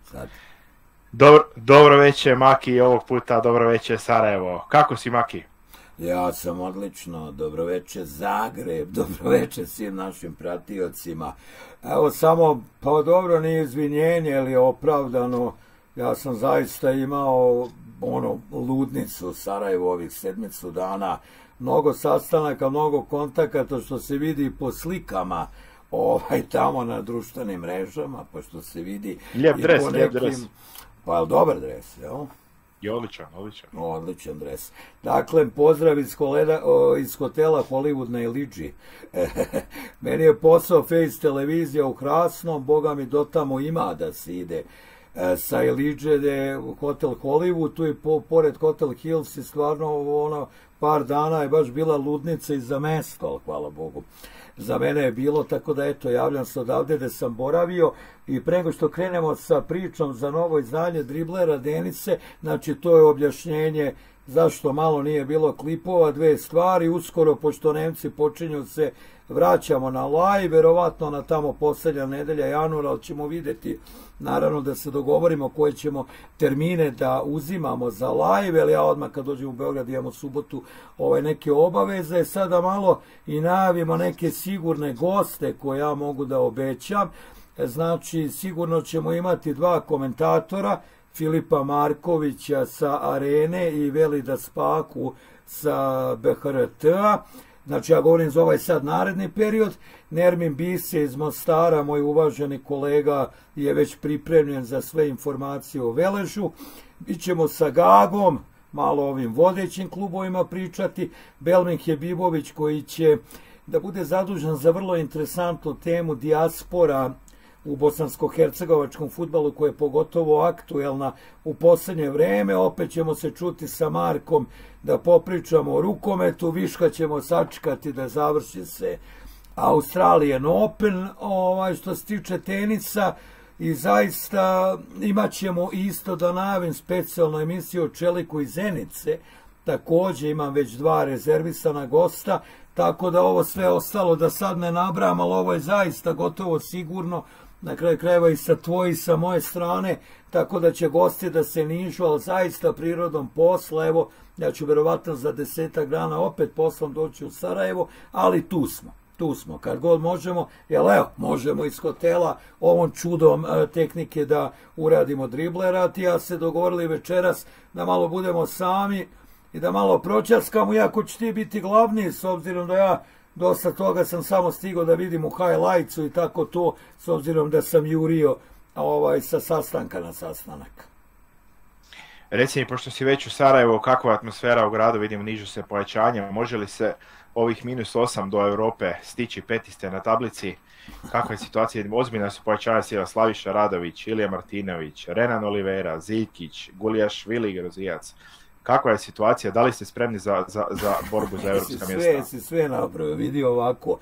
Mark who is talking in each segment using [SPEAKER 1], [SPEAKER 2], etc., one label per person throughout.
[SPEAKER 1] sad.
[SPEAKER 2] Dobro večer Maki i ovog puta dobro večer Sarajevo. Kako si Maki?
[SPEAKER 1] Ja sam odlično, dobro večer Zagreb, dobro večer svim našim pratiocima. Evo samo, pa dobro nije izvinjenje, ali je opravdano. Ja sam zaista imao ludnicu u Sarajevu ovih 7 dana. Mnogo sastanaka, mnogo kontakata što se vidi po slikama tamo na društvenim mrežama, pa što se vidi
[SPEAKER 2] lijep dres,
[SPEAKER 1] po nekim...
[SPEAKER 2] lijep dres.
[SPEAKER 1] Pa je dobar dres, jel?
[SPEAKER 2] I odličan, odličan.
[SPEAKER 1] Odličan dres. Dakle, pozdrav iz hotela Hollywood na Iliđi. Meni je posao Face televizija u Krasnom, boga mi do tamo ima da se ide. Sa Iliđe je hotel Hollywood, tu je pored Hotel Hills i stvarno par dana je baš bila ludnica i za mesto, ali hvala Bogu. Za mene je bilo, tako da eto, javljam se odavde da sam boravio i pre nego što krenemo sa pričom za novo izdanje Driblera Denice, znači to je objašnjenje zašto malo nije bilo klipova, 2 stvari, uskoro, pošto Nemci počinju se vraćamo na live, verovatno na tamo posljednja nedelja januara, ali ćemo vidjeti, naravno da se dogovorimo koje ćemo termine da uzimamo za live, ali ja odmah kad dođem u Beograd imamo subotu neke obaveze, sada malo i najavimo neke sigurne goste koje ja mogu da obećam, znači sigurno ćemo imati 2 komentatora, Filipa Markovića sa Arene i Velida Spaku sa BHRT-a. Znači ja govorim za ovaj sad naredni period. Nermin Bise iz Mostara, moj uvaženi kolega, je već pripremljen za sve informacije o Veležu. Ićemo sa Gagom, malo o ovim vodećim klubovima pričati. Belmin Hebibović koji će da bude zadužen za vrlo interesantnu temu dijaspora u bosansko-hercegovačkom fudbalu koja je pogotovo aktuelna u posljednje vreme. Opet ćemo se čuti sa Markom da popričamo o rukometu, viška ćemo sačekati da završi se Australian Open, što se tiče tenisa i zaista imat ćemo isto da najavim specijalnu emisiju o Čeliku iz Zenice, također imam već 2 rezervisana gosta, tako da ovo sve ostalo da sad ne nabram, ali ovo je zaista gotovo sigurno, na kraju krajeva i sa tvoje i sa moje strane, tako da će gosti da se nižu, ali zaista prirodom posla, evo, ja ću verovatno za 10 dana opet poslom doći u Sarajevo, ali tu smo, kad god možemo, jer evo, možemo iz hotela ovom čudom tehnike da uradimo driblera, ti ja se dogovorili večeras da malo budemo sami i da malo pročaskamo, iako će ti biti glavni, s obzirom da ja dosta toga sam samo stigao da vidim u highlightsu i tako to, s obzirom da sam jurio sa sastanka na sastanak.
[SPEAKER 2] Reci mi, pošto si već u Sarajevu, kakva je atmosfera u gradu, vidimo nižu se pojačanje, može li se ovih -8 do Europe stići, 5. ste na tablici, kakva je situacija, ozbiljna su pojačanja sila Slaviša Radović, Ilija Martinović, Renan Olivera, Ziljkić, Gulijašvili, Grozijac. Kakva je situacija? Da li ste spremni za borbu za evropska mjesta?
[SPEAKER 1] Si sve napravio, vidi ovako.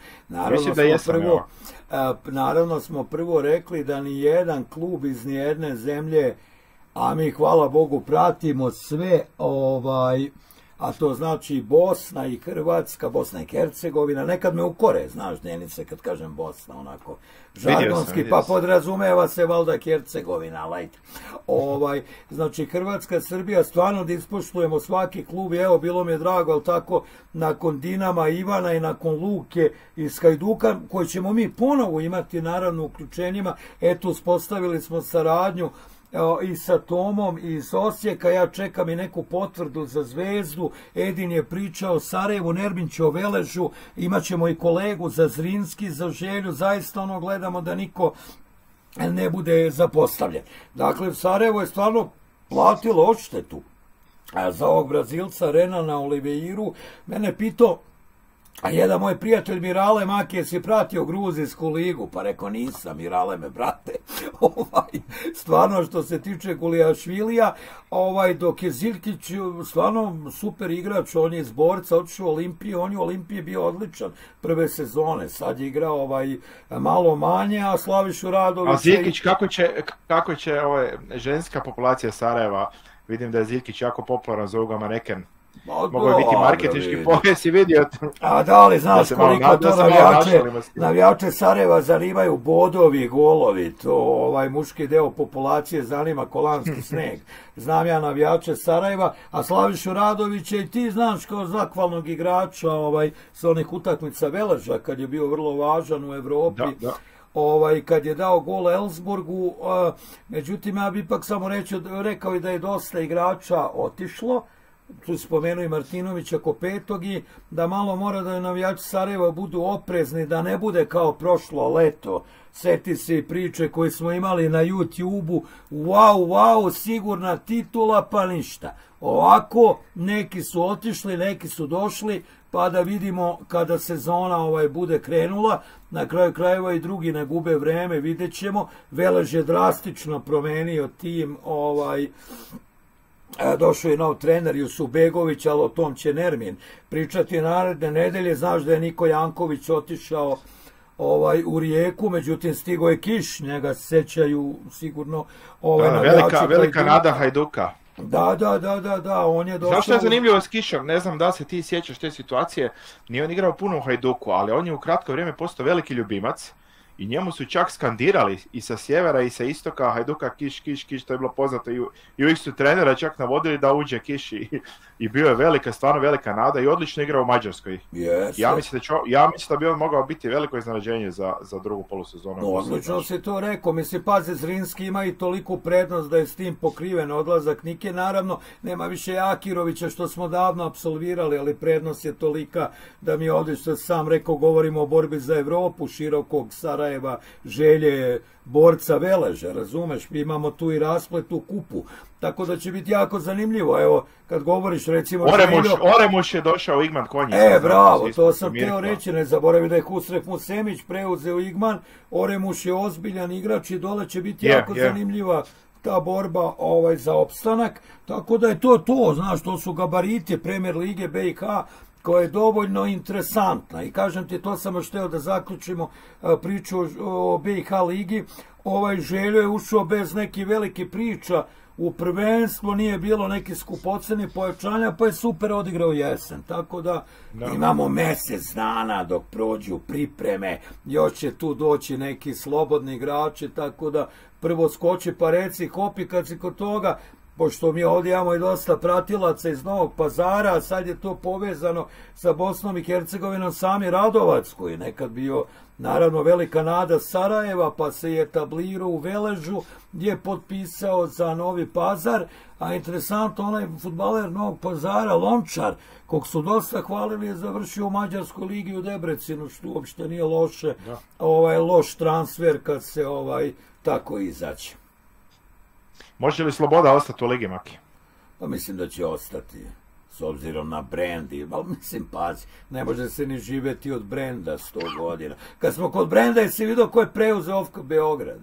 [SPEAKER 1] Naravno smo prvo rekli da ni jedan klub iz nijedne zemlje, a mi hvala Bogu pratimo sve, a to znači Bosna i Hrvatska, Bosna i Hercegovina, nekad me ukore, znaš, Denice, kad kažem Bosna, onako, žargonski, pa podrazumeva se valjda Hercegovina, lajte. Znači, Hrvatska, Srbija, stvarno da ispoštujemo svaki klub, evo, bilo mi je drago, ali tako, nakon Dinama Ivana i nakon Luke iz Hajduka, koji ćemo mi ponovo imati, naravno, u uključenjima, eto, uspostavili smo saradnju i sa Tomom iz Osijeka, ja čekam i neku potvrdu za Zvezdu, Edin je pričao o Sarajevu, Nermin će o Veležu, imat ćemo i kolegu za Zrinski, za Želju, zaista gledamo da niko ne bude zapostavljen. Dakle, Sarajevo je stvarno platilo odštetu za ovog Brazilca Renana Oliveiru, mene pitao, a jedan moj prijatelj Mirale Makije si pratio Gruzijsku ligu, pa rekao nisam, Mirale me brate, stvarno što se tiče Gulijašvilija, dok je Ziljkić stvarno super igrač, on je iz Borca, otišao u Olimpiju, on je u Olimpiji bio odličan prve sezone, sad je igrao malo manje, a Slavišu Radović...
[SPEAKER 2] A Ziljkić, kako će ženska populacija Sarajeva, vidim da je Ziljkić jako popularan za ovoga maneken, Mogao je biti marketinški pojas i vidio.
[SPEAKER 1] A da li znaš koliko to navijače Sarajeva zanimaju bodovi, golovi, to muški deo populacije zanima kolanski sneg. Znam ja navijače Sarajeva, a Slavišu Radovića i ti znaš kao zahvalnog igrača sa onih utakmica Veleža kad je bio vrlo važan u Evropi. Da. Kad je dao gol Elfsborgu, međutim ja bi ipak samo rekao i da je dosta igrača otišlo, tu spomenuo i Martinovića Kopetog i da malo mora da navijači Sarajeva budu oprezni, da ne bude kao prošlo leto. Seti se i priče koje smo imali na YouTube-u, wow, sigurna titula, pa ništa. Ovako, neki su otišli, neki su došli, pa da vidimo kada sezona bude krenula. Na kraju krajeva i drugi ne gube vreme, vidjet ćemo. Velež je drastično promenio tim, došao je nov trener Jusuf Begović, ali o tom će Nermin pričati naredne nedelje. Znaš da je Niko Janković otišao u Rijeku, međutim stigo je Kiš, njega se sećaju sigurno
[SPEAKER 2] velika nada Hajduka.
[SPEAKER 1] Da, on je došao...
[SPEAKER 2] Zašto je zanimljivo s Kišom? Ne znam da se ti sjećaš te situacije, nije on igrao puno u Hajduku, ali on je u kratko vrijeme postao veliki ljubimac i njemu su čak skandirali i sa sjevera i sa istoka Hajduka Kiš, to je bilo poznato i uvijek su trenera čak navodili da uđe Kiš i bio je stvarno velika nada i odlično igrao u Mađarskoj. Ja mislim da bi on mogao biti veliko iznenađenje za drugu polusezonu.
[SPEAKER 1] Odlično si to rekao, pazi, Zrinski ima i toliku prednost da je s tim pokriven odlazak Nike, naravno nema više Jakirovića što smo davno apsolvirali, ali prednost je tolika da mi ovdje, što sam rekao, govorimo o borbi za Evropu, širokog Sarajeva, želje borca Veleža, razumeš, mi imamo tu i rasplet u kupu, tako da će biti jako zanimljivo. Evo, kad govoriš recimo...
[SPEAKER 2] Oremuš je došao Igman Konjic.
[SPEAKER 1] Bravo, to sam teo reći, ne zaboravi da je Husref Musemić preuzeo Igman, Oremuš je ozbiljan igrač i dole će biti jako zanimljiva ta borba za opstanak, tako da je to, znaš, to su gabariti Premier lige BiH, koja je dovoljno interesantna. I kažem ti, to sam još hteo da zaključimo priču o BiH ligi. Željo je ušao bez neki veliki priča u prvenstvo, nije bilo neki skupoceni pojačanja, pa je super odigrao jesen. Tako da imamo mjesec dana dok prođu pripreme, još će tu doći neki slobodni igrači, tako da prvo skoči pa reci hopi kad si kod toga, pošto mi ovdje imamo i dosta pratilaca iz Novog Pazara, a sad je to povezano sa Bosnom i Hercegovinom, Sami Radovac, koji je nekad bio naravno velika nada Sarajeva, pa se je etablirao u Veležu, gdje je potpisao za Novi Pazar, a interesantno, onaj fudbaler Novog Pazara, Lončar, kog su dosta hvalili, je završio u Mađarskoj ligi u Debrecinu, što uopšte nije loše, loš transfer kad se tako izaći.
[SPEAKER 2] Može li Sloboda ostati u Ligi, Maki?
[SPEAKER 1] Pa mislim da će ostati, s obzirom na brend, ali pazi, ne može se ni živjeti od brenda 100 godina. Kad smo kod brenda, jesi vidio ko je preuzeo OFK Beograd?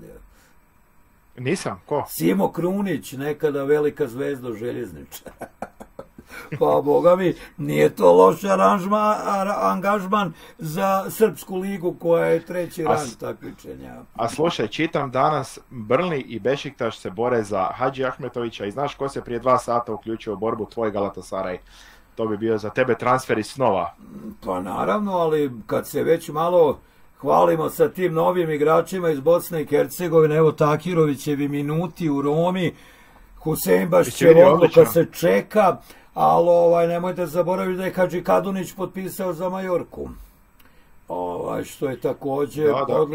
[SPEAKER 2] Nisam, ko?
[SPEAKER 1] Simo Krunić, nekada velika zvezda željezničara. Pa, boga mi, nije to loš angažman za Srpsku ligu koja je treći rang takmičenja.
[SPEAKER 2] A slušaj, čitam danas Brli i Bešiktaš se bore za Hadži Ahmetovića i znaš ko se prije 2 sata uključio u borbu, tvoj Galatasaraj. To bi bio za tebe transfer iz snova.
[SPEAKER 1] Pa naravno, ali kad se već malo hvalimo sa tim novim igračima iz Bosne i Hercegovine, evo Takirovićevi minuti u Romi, Huseinbašćev odluka se čeka, ali nemojte zaboraviti da je Hadži Kadunić potpisao za Majorku, što je također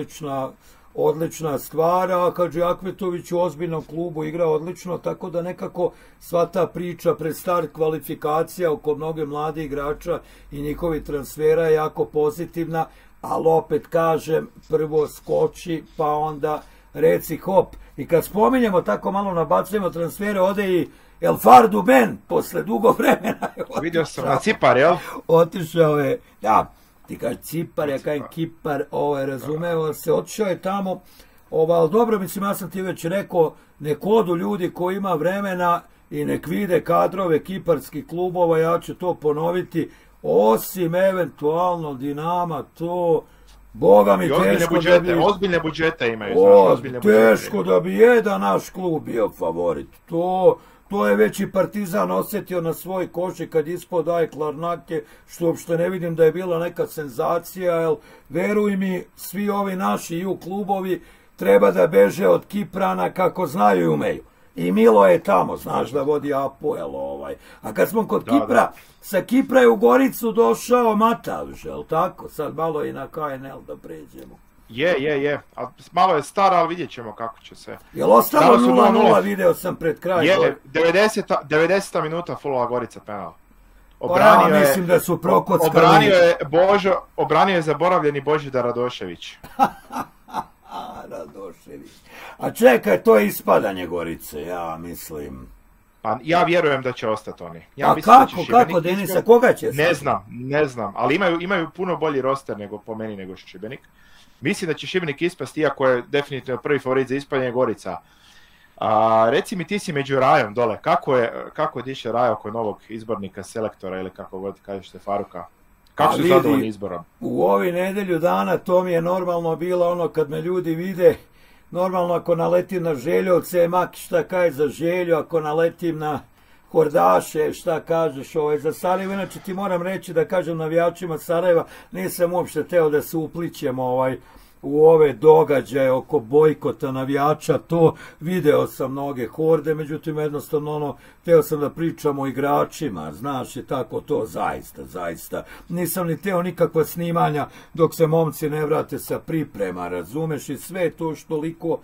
[SPEAKER 1] odlična stvar, a Hadži Ahmetović u ozbiljnom klubu igra odlično, tako da nekako sva ta priča pred start kvalifikacija oko mnoge mlade igrača i njihovi transfera je jako pozitivna, ali opet kažem, prvo skoči pa onda reci hop. I kad spominjemo, tako malo nabacujemo transfere, ode i El Fardu Ben, posle dugo vremena je otišao.
[SPEAKER 2] Vidio sam na Cipar, jel?
[SPEAKER 1] Otišao je, da, ti kaži Cipar, ja kajem Kipar, razumeo se, otišao je tamo, ali dobro, mislim, ja sam ti već rekao, nek odu ljudi koji ima vremena i nek vide kadrove kiparskih klubova, ja ću to ponoviti, osim eventualno Dinama, to Boga mi
[SPEAKER 2] I ozbiljne
[SPEAKER 1] teško
[SPEAKER 2] budžete,
[SPEAKER 1] da bi...
[SPEAKER 2] ozbiljne budžete imaju, znaš, ozbiljne budžete.
[SPEAKER 1] Teško da bi jedan naš klub bio favorit. To je već i Partizan osjetio na svoj koši kad ispod Larnake, što uopšte ne vidim da je bila neka senzacija, jer veruj mi, svi ovi naši ju klubovi treba da beže od Kiprana kako znaju i umeju. I Milo je tamo, znaš da vodi Apoel A kad smo kod Kipra, sa Kipra je u Goricu došao Matavž, jel tako? Sad malo i na KNL da pređemo.
[SPEAKER 2] Je. A malo je star, ali vidjet ćemo kako će se.
[SPEAKER 1] Jel ostalo 0-0, video sam pred kraj?
[SPEAKER 2] Je, 90. minuta Fulova Gorica penal.
[SPEAKER 1] Mislim da su prokockali.
[SPEAKER 2] Obranio je zaboravljeni Božidar Radošević.
[SPEAKER 1] Radošević. A čekaj, to je ispadanje Gorice, ja mislim.
[SPEAKER 2] Pa ja vjerujem da će ostati oni.
[SPEAKER 1] A kako Denisa, koga će stati?
[SPEAKER 2] Ne znam, ali imaju puno bolji roster nego po meni nego Šibenik. Mislim da će Šibenik ispasti, iako je definitivno prvi favorit za ispadanje Gorica. Reci mi, ti si među Rajom dole, kako diše Raj oko novog izbornika, selektora ili kako god kažeš se, Faruka? Kako su zadovoljni izborom?
[SPEAKER 1] U ovi nedelju dana to mi je normalno bilo ono kad me ljudi vide, normalno ako naletim na Željovce, Maki šta kaže za Želju, ako naletim na Hordaše, šta kažeš za Sarajevo. Inače ti moram reći da kažem navijačima Sarajeva, nisam uopšte teo da se uplićem u ove događaje oko bojkota navijača, to video sam mnoge horde, međutim jednostavno teo sam da pričam o igračima, znaš, i tako to zaista. Nisam ni teo nikakva snimanja dok se momci ne vrate sa priprema, razumeš, i sve to što liko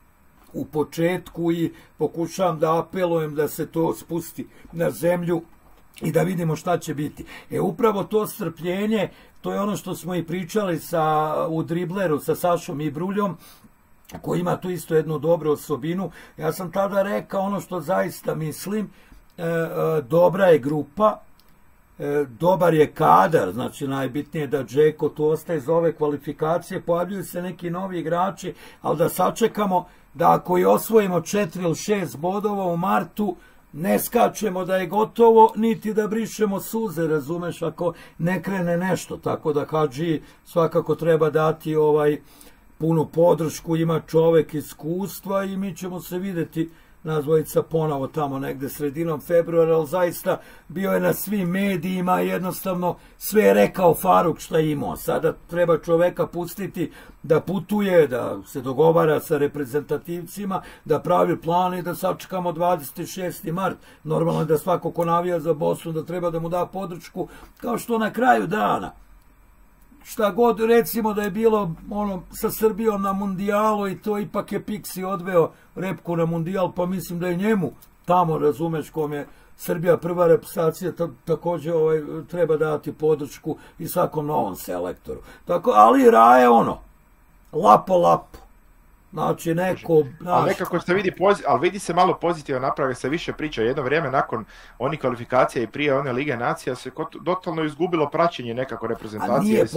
[SPEAKER 1] u početku i pokušavam da apelujem da se to spusti na zemlju i da vidimo šta će biti. Upravo to strpljenje, to je ono što smo i pričali u dribleru sa Sašom i Bruljom, koji ima tu isto jednu dobru osobinu. Ja sam tada rekao ono što zaista mislim, dobra je grupa, dobar je kadar, znači najbitnije je da Džeko tu ostaje za ove kvalifikacije, pojavljuju se neki novi igrači, ali da sačekamo da ako i osvojimo 4 ili 6 bodova u martu, ne skačemo da je gotovo, niti da brišemo suze, razumeš, ako ne krene nešto. Tako da Hadži svakako treba dati punu podršku, ima čovek iskustva i mi ćemo se videti nas dvojica ponovo tamo negde sredinom februara, ali zaista bio je na svim medijima, jednostavno sve je rekao Faruk šta je imao. Sada treba čoveka pustiti da putuje, da se dogovara sa reprezentativcima, da pravi plan i da sačekamo 26. mart. Normalno je da svako ko navija za Bosnu da treba da mu da podršku, kao što na kraju dana. Šta god, recimo da je bilo sa Srbijom na mundijalu i to ipak je Piksi odveo Repku na mundijal, pa mislim da je njemu tamo, razumeš, kom je Srbija prva reprezentacija, također treba dati podršku i svakom novom selektoru. Ali Raje lapo. Znači neko...
[SPEAKER 2] Ali nekako se vidi se malo pozitivno naprave, se više priča. Jedno vrijeme nakon onih kvalifikacija i prije one Lige nacija se totalno izgubilo praćenje nekako reprezentacije.
[SPEAKER 1] A nije,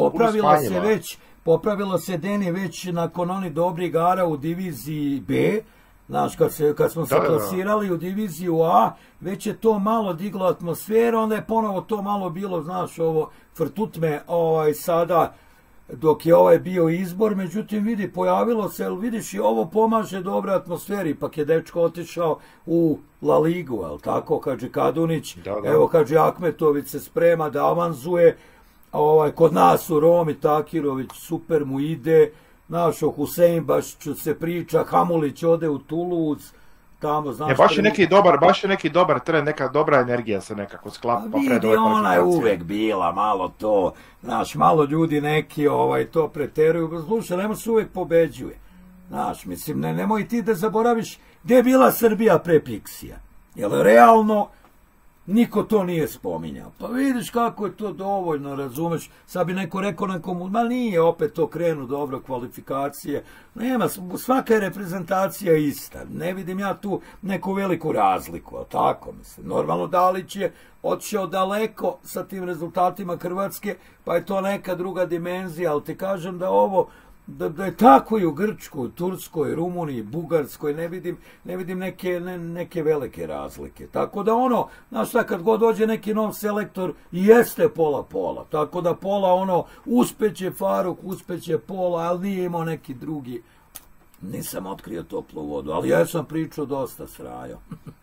[SPEAKER 1] popravilo se Deni već nakon onih dobrih igara u diviziji B, znaš, kad smo se klasirali u diviziju A, već je to malo diglo atmosferu, onda je ponovo to malo bilo, znaš, ovo frtutme sada, dok je bio izbor, međutim vidi, pojavilo se, vidiš, i ovo pomaže dobroj atmosferi, ipak je dečko otišao u La Ligu, ali tako, kaže Kadunić, evo, kaže Akmetović se sprema da avanzuje, kod nas u Romi, Takirović, super mu ide, naš o Huseinbašiću se priča, Hamulić ode u Toulouse, tamo, znaš...
[SPEAKER 2] Baš je neki dobar trend, neka dobra energija se nekako sklapa.
[SPEAKER 1] Vidi, ona je uvek bila, malo to, znaš, malo ljudi neki to preteruju, slušaj, nemoj se uvek pobeđuje. Znaš, mislim, nemoj ti da zaboraviš gdje je bila Srbija pre Piksija. Jer realno, niko to nije spominjao. Pa vidiš kako je to dovoljno, razumeš, sad bi neko rekao nekomu, ma nije, opet to krenu dobro kvalifikacije, nema, svaka je reprezentacija ista, ne vidim ja tu neku veliku razliku, ali tako mislim, normalno Dalić je otišao daleko sa tim rezultatima Hrvatske, pa je to neka druga dimenzija, ali ti kažem da ovo da je tako i u Grčkoj, Turskoj, Rumuniji, Bugarskoj, ne vidim neke velike razlike. Tako da ono, znaš šta, kad god dođe neki nov selektor, jeste pola. Tako da pola uspeće Faruk, uspeće pola, ali nije imao neki drugi. Nisam otkrio toplu vodu, ali ja sam pričao dosta s Rajom.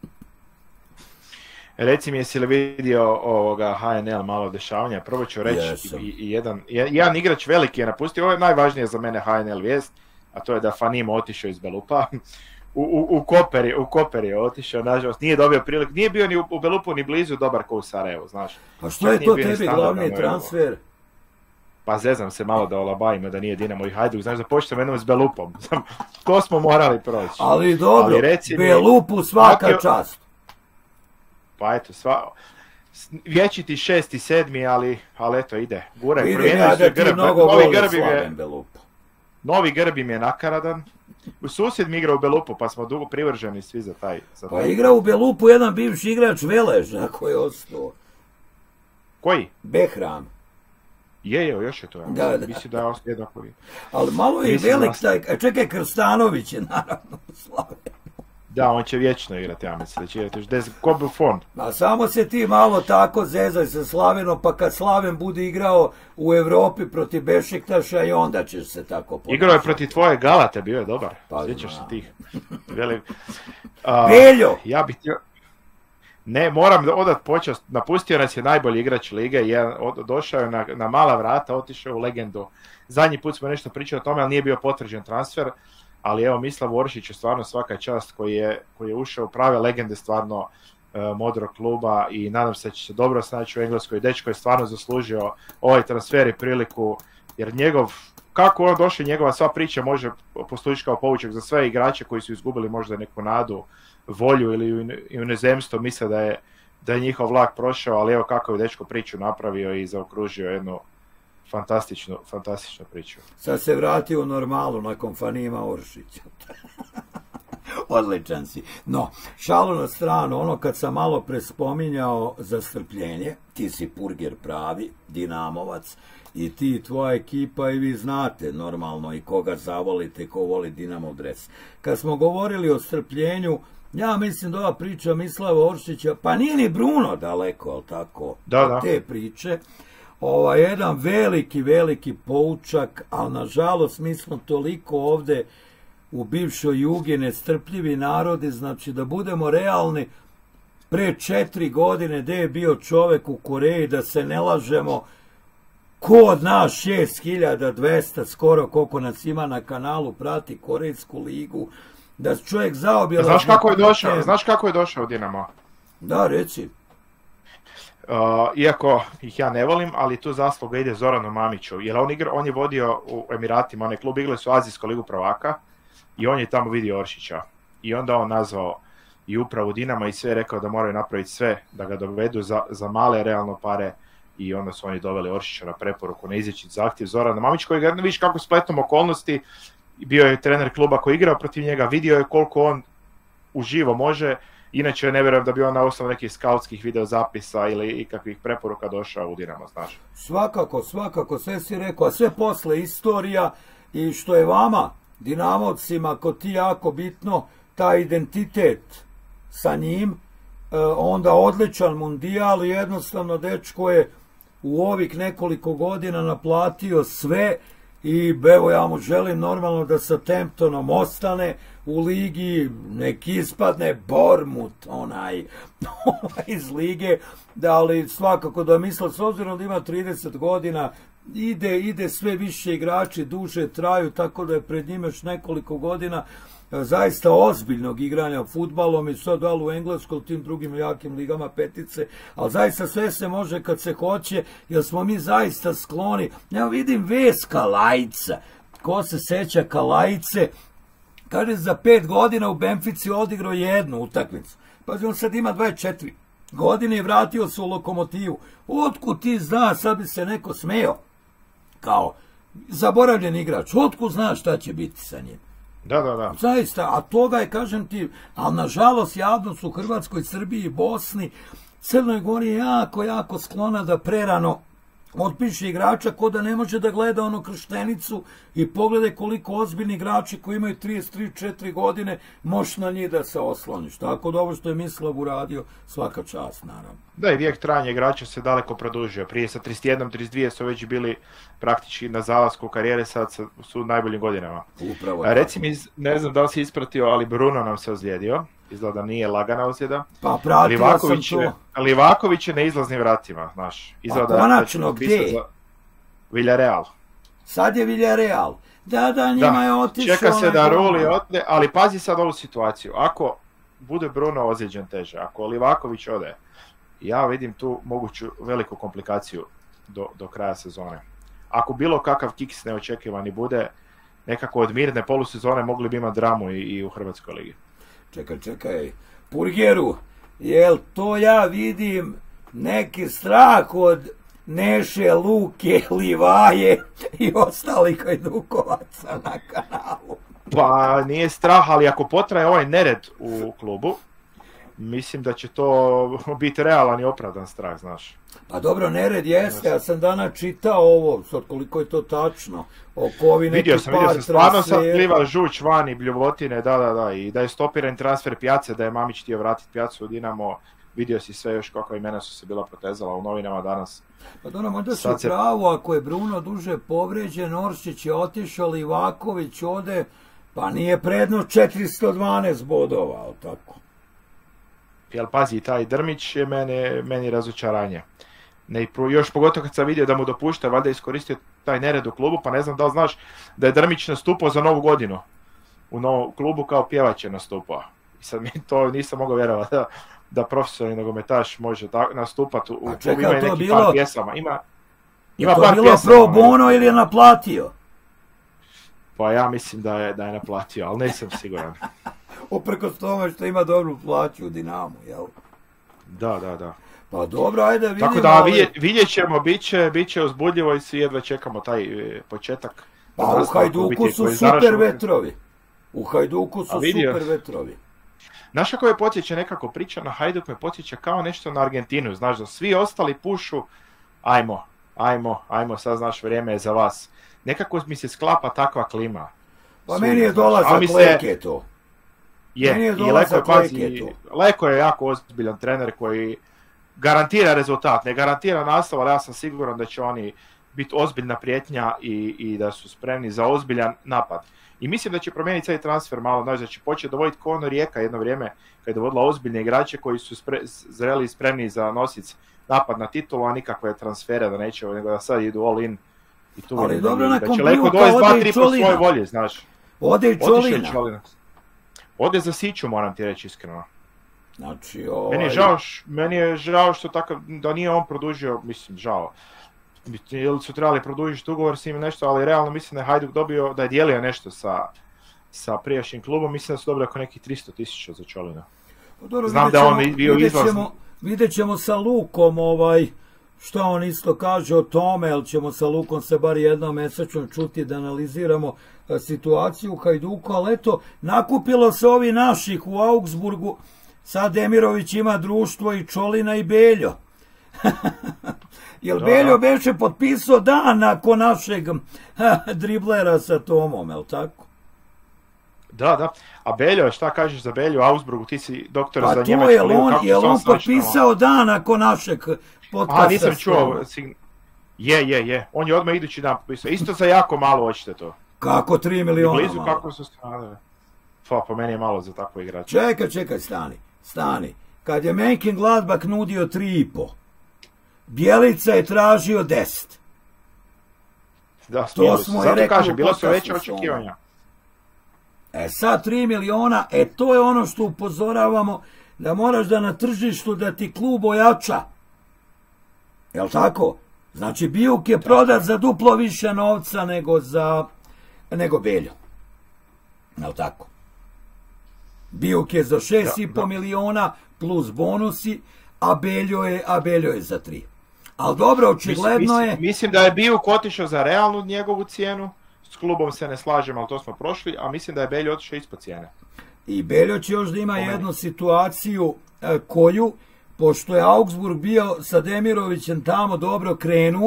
[SPEAKER 2] Reci mi, jesi li vidio ovoga HNL malo dešavanja? Prvo ću reći, jedan igrač veliki je napustio, ovo je najvažnije za mene HNL vijest, a to je da Fanimo otišao iz Belupa. U Koper je otišao, nažalost, nije dobio priliku, nije bio ni u Belupu ni blizu dobar ko u Sarajevu, znaš.
[SPEAKER 1] A što je to tebi glavni transfer?
[SPEAKER 2] Pa zezam se malo da olabavimo da nije Dinamo i Hajduk, znaš da počnem jednom s Belupom, to smo morali proći.
[SPEAKER 1] Ali dobro, Belupu svaka čast.
[SPEAKER 2] Pa eto, vječiti 6. i 7. ali eto ide. Guraj,
[SPEAKER 1] vidim ja da ti mnogo voli Slaven Belupu.
[SPEAKER 2] Novi grb im je nakaradan. U susjed mi igra u Belupu, pa smo dugo privrženi svi za taj.
[SPEAKER 1] Pa igra u Belupu jedan bivši igrač Velež, ako je ostao.
[SPEAKER 2] Koji?
[SPEAKER 1] Behram.
[SPEAKER 2] Je, još je to.
[SPEAKER 1] Da.
[SPEAKER 2] Mislim da je ostao jednako.
[SPEAKER 1] Ali malo je velik taj, čekaj, Krstanović je naravno Slaven.
[SPEAKER 2] Da, on će vječno igrati, ja mislim, da će igrati još 10, ko Buffon.
[SPEAKER 1] A samo se ti malo tako zezaj sa Slavenom, pa kad Slaven bude igrao u Evropi protiv Bešiktaša i onda ćeš se tako ponašati.
[SPEAKER 2] Igrao je protiv tvoje Galate, bio je dobar. Sjećaš se tih.
[SPEAKER 1] Beljo!
[SPEAKER 2] Ja bih htio... Ne, moram odat počast. Napustio nas je najbolji igrač lige, došao je na mala vrata, otišao u legendu. Zadnji put smo nešto pričali o tome, ali nije bio potvrđen transfer. Ali evo, Mislav Oršić je stvarno svaka čast koji je ušao u prave legende stvarno modrog kluba i nadam se da će se dobro snaći u Engleskoj. Dečko je stvarno zaslužio ovaj transfer i priliku, jer kako on došao, njegova sva priča može poslužiti kao poučak za sve igrače koji su izgubili možda neku nadu, volju ili u inozemstvu, misle da je njihov vlak prošao, ali evo kako je dečko priču napravio i zaokružio jednu fantastičnu priču.
[SPEAKER 1] Sad se vratio u normalu nakon Fanima Oršića. Odličan si. No, šalu na stranu, kad sam malo prespominjao za strpljenje, ti si purger pravi, Dinamovac, i ti, tvoja ekipa, i vi znate normalno i koga zavolite, ko voli Dinamov dres. Kad smo govorili o strpljenju, ja mislim da ova priča Mislava Oršića, pa nije ni Bruno daleko, ali tako,
[SPEAKER 2] da.
[SPEAKER 1] Te priče, jedan veliki poučak, ali nažalost mi smo toliko ovde u bivšoj Jugi nestrpljivi narodi, znači da budemo realni, pre 4 godine gde je bio čovek u Koreji, da se ne lažemo, ko od nas 6200, skoro koliko nas ima na kanalu, prati Korejsku ligu, da čovjek zaobjela...
[SPEAKER 2] Znaš kako je došao u Dinamo?
[SPEAKER 1] Da, reci.
[SPEAKER 2] Iako ih ja ne volim, ali tu zasluga ide Zoranu Mamiću, jer on je vodio u Emiratima, onaj klub, igrali su Azijsku ligu prvaka i on je tamo vidio Oršića i onda on nazvao i upravu Dinama i sve rekao da moraju napraviti sve da ga dovedu za male realno pare i onda su oni doveli Oršića na preporuku na izričit zahtjev Zorana Mamić koji ga, vidiš kako spletom okolnosti, bio je trener kluba koji je igrao protiv njega, vidio je koliko on uživo može. Inače, ne vjerujem da bi on na osnovu nekih skautskih videozapisa ili ikakvih preporuka došao u Dinamo, znaš.
[SPEAKER 1] Svakako, sve si rekao, a sve posle istorija i što je vama, Dinamovcima, kod ti jako bitno, taj identitet sa njim, onda odličan mundijal i jednostavno dečko je u ovih nekoliko godina naplatio sve i evo ja mu želim normalno da sa Temptonom ostane u ligi, nek ispadne Bournemouth iz lige, ali svakako da mislim, s obzirom da ima 30 godina, ide sve više igrači, duže traju, tako da je pred njima još nekoliko godina zaista ozbiljnog igranja fudbalom i sad dali u Engleskoj, u tim drugim jakim ligama petice, ali zaista sve se može kad se hoće, jer smo mi zaista skloni. Ja vidim vez Kalajca, ko se seća Kalajce, kaže za 5 godina u Benfici odigrao jednu utakmicu, pa on sad ima 24 godine i vratio se u Lokomotivu. Otkud ti zna, sad bi se neko smeo, kao zaboravljen igrač, otkud zna šta će biti sa njim.
[SPEAKER 2] Da.
[SPEAKER 1] Zaista, a toga je, kažem ti, ali nažalost javnost u Hrvatskoj, Srbiji, Bosni, Crnoj Gori je jako sklona da prerano otpiše igrača ko da ne može da gleda ono krštenicu i pogledaj koliko ozbiljni igrači koji imaju 33-4 godine možeš na njih da se osloniš. Tako da ovo što je Mislav uradio, svaka čast, naravno.
[SPEAKER 2] Da, i vijek trajanja igrača se daleko produžio. Prije sa 31-32 su već bili praktički na zalasku karijere, sad su u najboljim godinama.
[SPEAKER 1] Upravo.
[SPEAKER 2] Reci mi, ne znam da li si ispratio, ali Bruno nam se ozlijedio. Izgleda nije lagana ozljeda.
[SPEAKER 1] Pa pratio sam to.
[SPEAKER 2] Livaković je na izlaznim vratima, znaš.
[SPEAKER 1] Pa konačno, gdje?
[SPEAKER 2] Villarreal.
[SPEAKER 1] Sad je Villarreal. Da, njima je otišao.
[SPEAKER 2] Čeka se da Ruli ode, ali pazi sad ovu situaciju. Ako bude Bruno ozlijeđen teže, ako Livaković ode, ja vidim tu moguću veliku komplikaciju do kraja sezone. Ako bilo kakav kiks neočekivani bude, nekako od mirne polusezone mogli bi imati dramu i u Hrvatskoj ligi.
[SPEAKER 1] Čekaj, Purgeru, jel to ja vidim neki strah od Neše, Luke, Livaje i ostalih Hajdukovaca na kanalu?
[SPEAKER 2] Pa nije strah, ali ako potraje ovaj nered u klubu, mislim da će to biti realan i opravdan strah, znaš.
[SPEAKER 1] Pa dobro, nered jeste, ja sam danas čitao ovo, sad koliko je to tačno, oko ovi neki
[SPEAKER 2] vidio sam, stvarno sam pliva žuč van i bljuvotine, da, i da je stopiran transfer Pjace, da je Mamić htio vratiti Pjacu u Dinamo, vidio si sve još kakva imena su se bila protezala u novinama danas.
[SPEAKER 1] Pa dobro, možda su pravo, ako je Bruno duže povređen, Oršić je otišao, Livaković ode, pa nije prednost 412 bodova, ali tako.
[SPEAKER 2] Jel pazi, taj Drmić je meni razočaranje. Još pogotovo kad sam vidio da mu dopušta, valjda je iskoristio taj nered u klubu, pa ne znam da li znaš da je Drmić nastupao za novu godinu. U novom klubu kao pjevač je nastupao. I sad mi to nisam mogao vjerovati da profesionalni nogometaš može nastupati u klubu, ima i neki par pjesama. Ima
[SPEAKER 1] par bilo pjesama. Pro bono ili je naplatio?
[SPEAKER 2] Pa ja mislim da je naplatio, ali nisam siguran.
[SPEAKER 1] Uprkos tome što ima dobru plaću u Dinamu, jel?
[SPEAKER 2] Da.
[SPEAKER 1] Pa dobro, ajde vidimo.
[SPEAKER 2] Tako da vidjet ćemo, bit će uzbudljivo i svi jedva čekamo taj početak.
[SPEAKER 1] Pa u Hajduku su super vetrovi. U Hajduku su super vetrovi.
[SPEAKER 2] Znaš kako je podsjeća nekako priča na Hajduk, me podsjeća kao nešto na Argentinu, znaš da svi ostali pušu, ajmo, sad znaš vrijeme je za vas. Nekako mi se sklapa takva klima.
[SPEAKER 1] Pa meni je dolazak Leke to.
[SPEAKER 2] Je, i Leko je jako ozbiljan trener koji garantira rezultat, ne garantira nastav, ali ja sam siguran da će oni biti ozbiljna prijetnja i da su spremni za ozbiljan napad. I mislim da će promijeniti cijeli transfer malo, znači da će početi dovoditi ko ono Rijeka jedno vrijeme kad je dovodila ozbiljne igrače koji su zreli i spremni za nositi napad na titulu, a nikakve transfere da neće, nego da sad idu all in. I tu
[SPEAKER 1] ali dobro, na
[SPEAKER 2] da će Leko dovesti 2-3 po svoje volje, znaš.
[SPEAKER 1] Ode i Čolina.
[SPEAKER 2] Ode za Siću, moram ti reći iskreno.
[SPEAKER 1] Znači,
[SPEAKER 2] meni je žao što takav, da nije on produžio, mislim, žao. Ili su trebali produžiti ugovor s njim nešto, ali realno mislim da je Hajduk dobio, da je dijelio nešto sa prijašnjim klubom, mislim da su dobili oko nekih 300.000 za Čolina.
[SPEAKER 1] Dobro,
[SPEAKER 2] znam da on bio izlazan.
[SPEAKER 1] Vidjet ćemo sa Lukom, što on isto kaže o tome, ali ćemo sa Lukom se bar jednom mesečno čuti da analiziramo situaciju u Hajduku, ali eto, nakupilo se ovi naših u Augsburgu, sad Demirović ima društvo i Čolina i Beljo. Jel Beljo beše potpisao dan nakon našeg driblera sa Tomom, jel tako?
[SPEAKER 2] Da. A Beljo, šta kažeš za Beljo u Augsburgu, ti si doktor za njemačku ligu, kako
[SPEAKER 1] je on potpisao dan nakon našeg podcasta?
[SPEAKER 2] Nisam čuo. Je. On je odmah idući dan potpisao. Isto za jako malo hoćete to.
[SPEAKER 1] Kako 3 miliona
[SPEAKER 2] blizu,
[SPEAKER 1] malo?
[SPEAKER 2] Kako su strane? Po meni je malo za takvo igrače.
[SPEAKER 1] Čekaj, stani. Kad je Mönchengladbach nudio 3,5, Bjelica je tražio 10.
[SPEAKER 2] Da, to smo i rekli. Kažem, bilo su veće očekivanja.
[SPEAKER 1] Sad 3 miliona, to je ono što upozoravamo, da moraš da na tržištu da ti klub ojača. Jel tako? Znači, Bijuk je prodat za duplo više novca nego Beljo. Jel tako? Bijuk je za 6,5 miliona plus bonusi, a Beljo je za 3. Ali dobro, očigledno je...
[SPEAKER 2] Mislim da je Bijuk otišao za realnu njegovu cijenu, s klubom se ne slažem, ali to smo prošli, a mislim da je Beljo otišao ispod cijene.
[SPEAKER 1] I Beljo će još da ima jednu situaciju koju, pošto je Augsburg bio sa Demirovićem tamo dobro krenuo,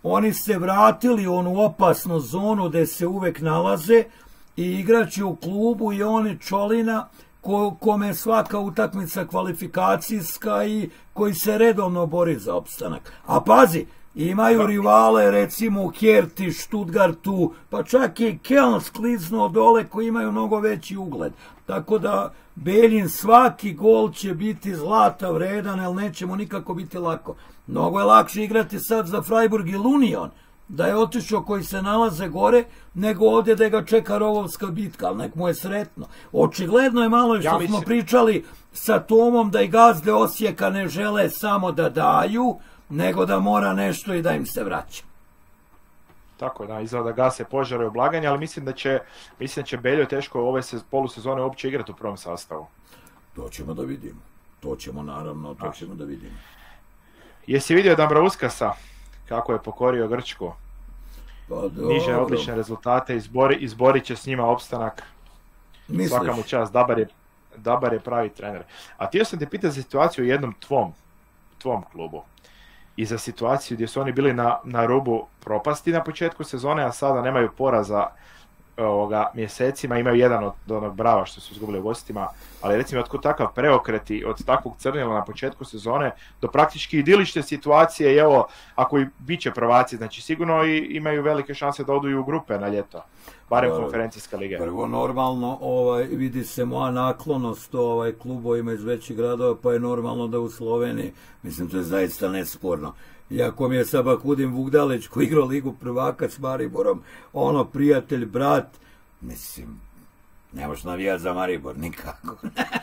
[SPEAKER 1] oni se vratili u onu opasnu zonu gde se uvek nalaze i igraće u klubu i on je Čolina kome je svaka utakmica kvalifikacijska i koji se redovno bori za opstanak. A pazi, imaju rivale recimo u Herti, Stuttgartu, pa čak i Keln skliznuo dole koji imaju mnogo veći ugled. Tako da Beljin svaki gol će biti zlata vredan, jer neće mu nikako biti lako. Mnogo je lakše igrati sad za Freiburg ili Union, da je otišao koji se nalaze gore, nego ovdje da ga čeka rovovska bitka, ali nek mu je sretno. Očigledno je malo što smo pričali sa Tomom da i gazde Osijeka ne žele samo da daju, nego da mora nešto i da im se vraća.
[SPEAKER 2] Tako je, da, izgleda da gase požare u blaganje, ali mislim da će Beljo teško ove polusezone uopće igrati u prvom sastavu.
[SPEAKER 1] To ćemo da vidimo. To ćemo naravno, to ćemo da vidimo.
[SPEAKER 2] Jesi vidio Dambrauskasa kako je pokorio Grčku?
[SPEAKER 1] Pa,
[SPEAKER 2] niže odlične rezultate, izborit će s njima opstanak.
[SPEAKER 1] Misliš?
[SPEAKER 2] Svaka mu čast, Dabar je pravi trener. A htio sam te pitati za situaciju u jednom tvom klubu. I za situaciju gdje su oni bili na rubu propasti na početku sezone, a sada nemaju poraza mjesecima, imaju jedan od onog Brava što su izgubili u gostima, ali recimo otkud takav preokreti od takvog crnila na početku sezone do praktički idilične situacije, i evo, ako i bit će prvaci, znači sigurno imaju velike šanse da odu i u grupe na ljeto, barem konferencijska liga.
[SPEAKER 1] Prvo normalno, vidi se moja naklonost klubovima iz većih gradova, pa je normalno da u Sloveniji, mislim to je zaista nesporno. Iako mi je Sabakudim Vugdalić koji igrao Ligu prvaka s Mariborom, prijatelj, brat, mislim, ne možeš navijati za Maribor, nikako.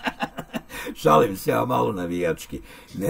[SPEAKER 1] Šalim se ja malo navijački.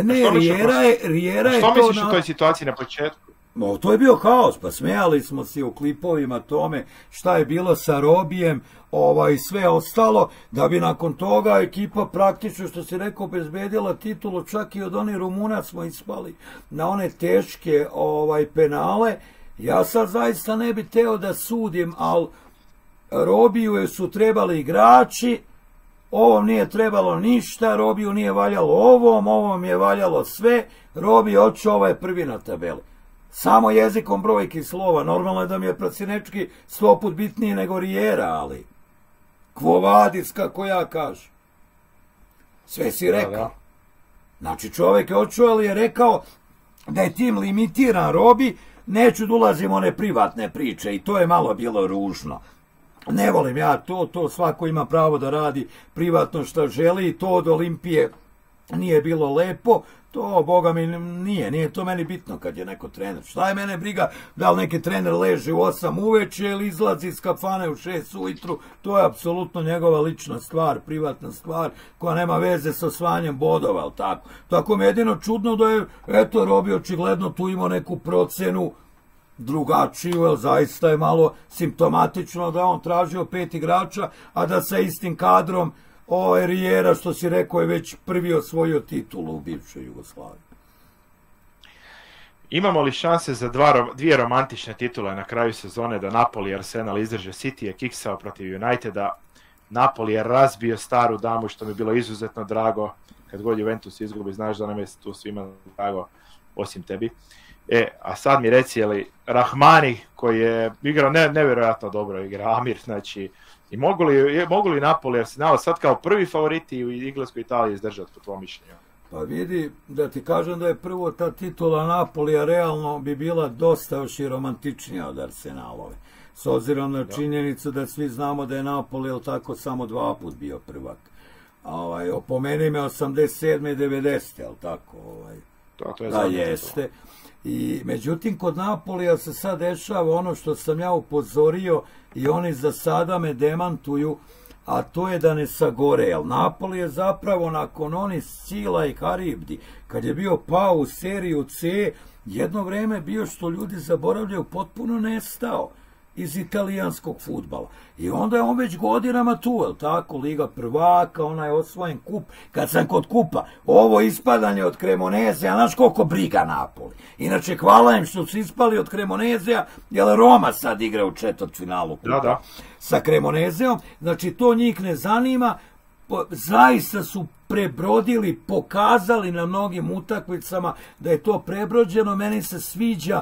[SPEAKER 1] Rijera je to...
[SPEAKER 2] Što misliš o toj situaciji na početku?
[SPEAKER 1] To je bio haos, pa smijali smo se u klipovima tome šta je bilo sa Robijem i sve ostalo, da bi nakon toga ekipa praktično, što si rekao, bezbedila titulu, čak i od onih Rumuna smo ispali na one teške penale. Ja sad zaista ne bi teo da sudim, ali Robiju su trebali igrači, ovom nije trebalo ništa, Robiju nije valjalo ovom je valjalo sve, Robi očeo, ovo je prvi na tabeli. Samo jezikom brojki slova. Normalno je da mi je Prasinečki 100 put bitniji nego Rijera, ali Quo vadis, kako ja kažem. Sve si rekao. Znači čovjek je očuo, ali je rekao da je tim limitiran Robi, neću da ulazim one privatne priče i to je malo bilo ružno. Ne volim ja to svako ima pravo da radi privatno što želi, to od Olimpije nije bilo lepo, to, boga mi, nije to meni bitno kad je neko trener. Šta je mene briga da li neki trener leži u 8 uveče ili izlazi iz kafane u 6 ujutru, to je apsolutno njegova lična stvar, privatna stvar, koja nema veze sa osvajanjem bodova, ali tako. Tako mi je jedino čudno da je, eto, Robi očigledno tu imao neku procenu drugačiju, jer zaista je malo simptomatično da on tražio 5 igrača, a da sa istim kadrom Rijera, što si rekao, je već prvi osvojio titulu u bivšoj Jugoslaviji.
[SPEAKER 2] Imamo li šanse za dvije romantične titule na kraju sezone, da Napoli i Arsenal izdrže? City je kiksao protiv Uniteda, Napoli je razbio staru damu, što mi je bilo izuzetno drago. Kad god Juventus izgubi, znaš da nam je tu svima drago, osim tebi. A sad mi reci, je li Rahmani, koji je igrao nevjerojatno dobro igra, Amir, znači, i mogu li Napoli i Arsenal sad kao prvi favoriti u Engleskoj Italiji izdržati, po tvojom mišljenju?
[SPEAKER 1] Pa vidi, da ti kažem da je prvo ta titula Napolija realno bi bila dosta još i romantičnija od Arsenalove. S obzirom na činjenicu da svi znamo da je Napoli, jel tako, samo 2 put bio prvak. Opomeni me 87. i 90. jel tako? Da, jeste. I međutim, kod Napolija se sad dešava ono što sam ja upozorio i oni za sada me demantuju, a to je da ne sagore. Jer Napoli je zapravo nakon onih Sila i Haribdi, kad je bio pao u seriju C, jedno vreme bio, što ljudi zaboravljaju, potpuno nestao iz italijanskog fudbala. I onda je on već godinama tu, jel tako, Liga prvaka, onaj osvojen kup. Kad sam kod kupa, ovo ispadanje od Cremonezea, znaš koliko briga Napoli. Inače, hvala im što su ispali od Cremonezea, jer Roma sad igra u četvrtfinalu kupa sa Cremonezeom. Znači, to njih ne zanima. Zaista su prebrodili, pokazali na mnogim utakmicama da je to prebrođeno. Meni se sviđa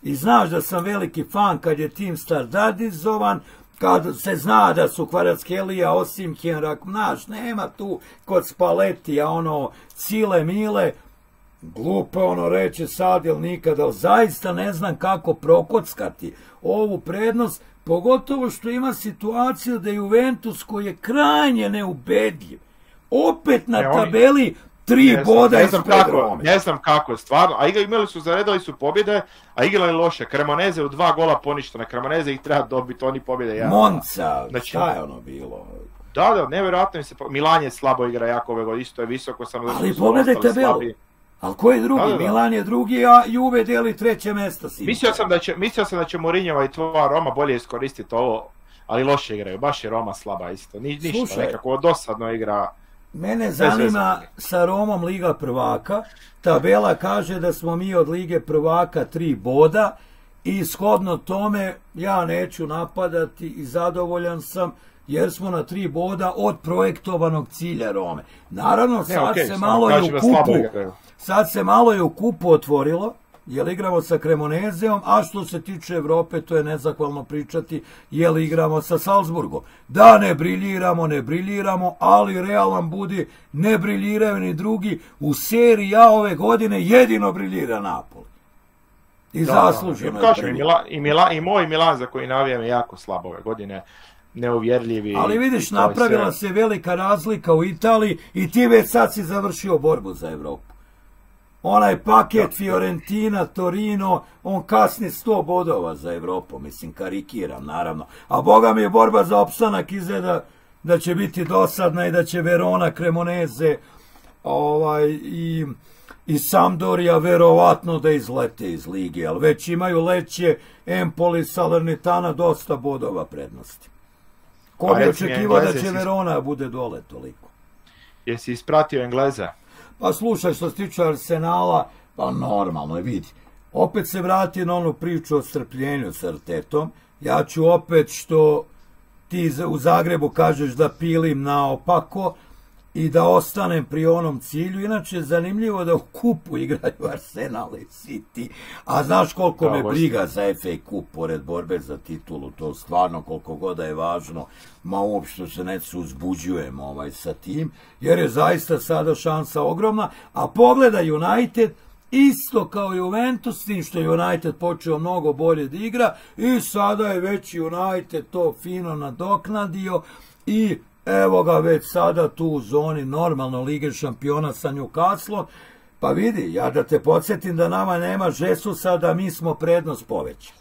[SPEAKER 1] i znaš da sam veliki fan kad je tim standardizovan, kad se zna da su Kvaratskhelia, Osimhen, znaš, nema tu kod Spallettija ono cile mile, glupo ono reče sad ili nikad, ali zaista ne znam kako prokockati ovu prednost, pogotovo što ima situaciju da Juventus koji je krajnje neubedljiv, opet na tabeli 3 boda ispred Rome.
[SPEAKER 2] Ne znam kako, stvarno, a zaredali su pobjede, a igrali loše. Cremonese u 2 gola poništene, Cremonese ih treba dobiti, oni pobjede jako.
[SPEAKER 1] Monza, znači, šta je ono bilo?
[SPEAKER 2] Da, nevjerojatno mi se, Milan je slabo igra jako ove godine, isto je visoko, samo da
[SPEAKER 1] ali pogledaj tabelu. Ali ko je drugi? Da. Milan je drugi, a Juve deli 3. mjesto.
[SPEAKER 2] Mislio sam da će Mourinhova i tvoja Roma bolje iskoristiti ovo, ali loše igraju. Baš je Roma slaba isto. Ništa, nekako dosadno igra.
[SPEAKER 1] Mene zanima sa Romom Liga prvaka. Tabela kaže da smo mi od Lige prvaka 3 boda i shodno tome ja neću napadati i zadovoljan sam jer smo na 3 boda od projektovanog cilja Rome. Naravno, sad se malo i u kupu otvorilo, jer igramo sa Cremoneseom, a što se tiče Evrope, to je nezahvalno pričati, jer igramo sa Salzburgom. Da, ne briljiramo, ali realan budi, ne briljiraju ni drugi. U seriji A ove godine jedino briljira Napoli. I zasluženo je prvi.
[SPEAKER 2] I moj Milan za koji navijam je jako slabo ove godine. Neuvjerljivi.
[SPEAKER 1] Ali vidiš, napravila se velika razlika u Italiji i ti već sad si završio borbu za Evropu. Onaj paket Fiorentina, Torino, on kasni 100 bodova za Evropu, mislim, karikiram, naravno. A boga mi je borba za opstanak izgleda da će biti dosadna i da će Verona, Cremonese i Sampdoria verovatno da izlete iz lige, ali već imaju Lecce, Empoli, Salernitana, dosta bodova prednosti. Ko bi očekivao da će Verona bude dole toliko?
[SPEAKER 2] Jesi ispratio Engleza?
[SPEAKER 1] Pa slušaj, što se tiče Arsenala, pa normalno je, vidi. Opet se vrati na onu priču o strpljenju s Artetom. Ja ću opet, što ti u Zagrebu kažeš, da pilim naopako i da ostanem pri onom cilju. Inače je zanimljivo da u kupu igraju Arsenal i City. A znaš koliko me briga za FA kup pored borbe za titulu, to stvarno koliko god je važno, ma uopšte se ne se uzbuđujem sa tim, jer je zaista sada šansa ogromna. A pogledaj United, isto kao Juventus, s tim što je United počeo mnogo bolje da igra i sada je već United to fino nadoknadio i evo ga već sada tu u zoni normalno Lige šampiona sa Newcastlom. Pa vidi, ja da te podsjetim da nama nema Jesusa, da mi smo prednost povećali.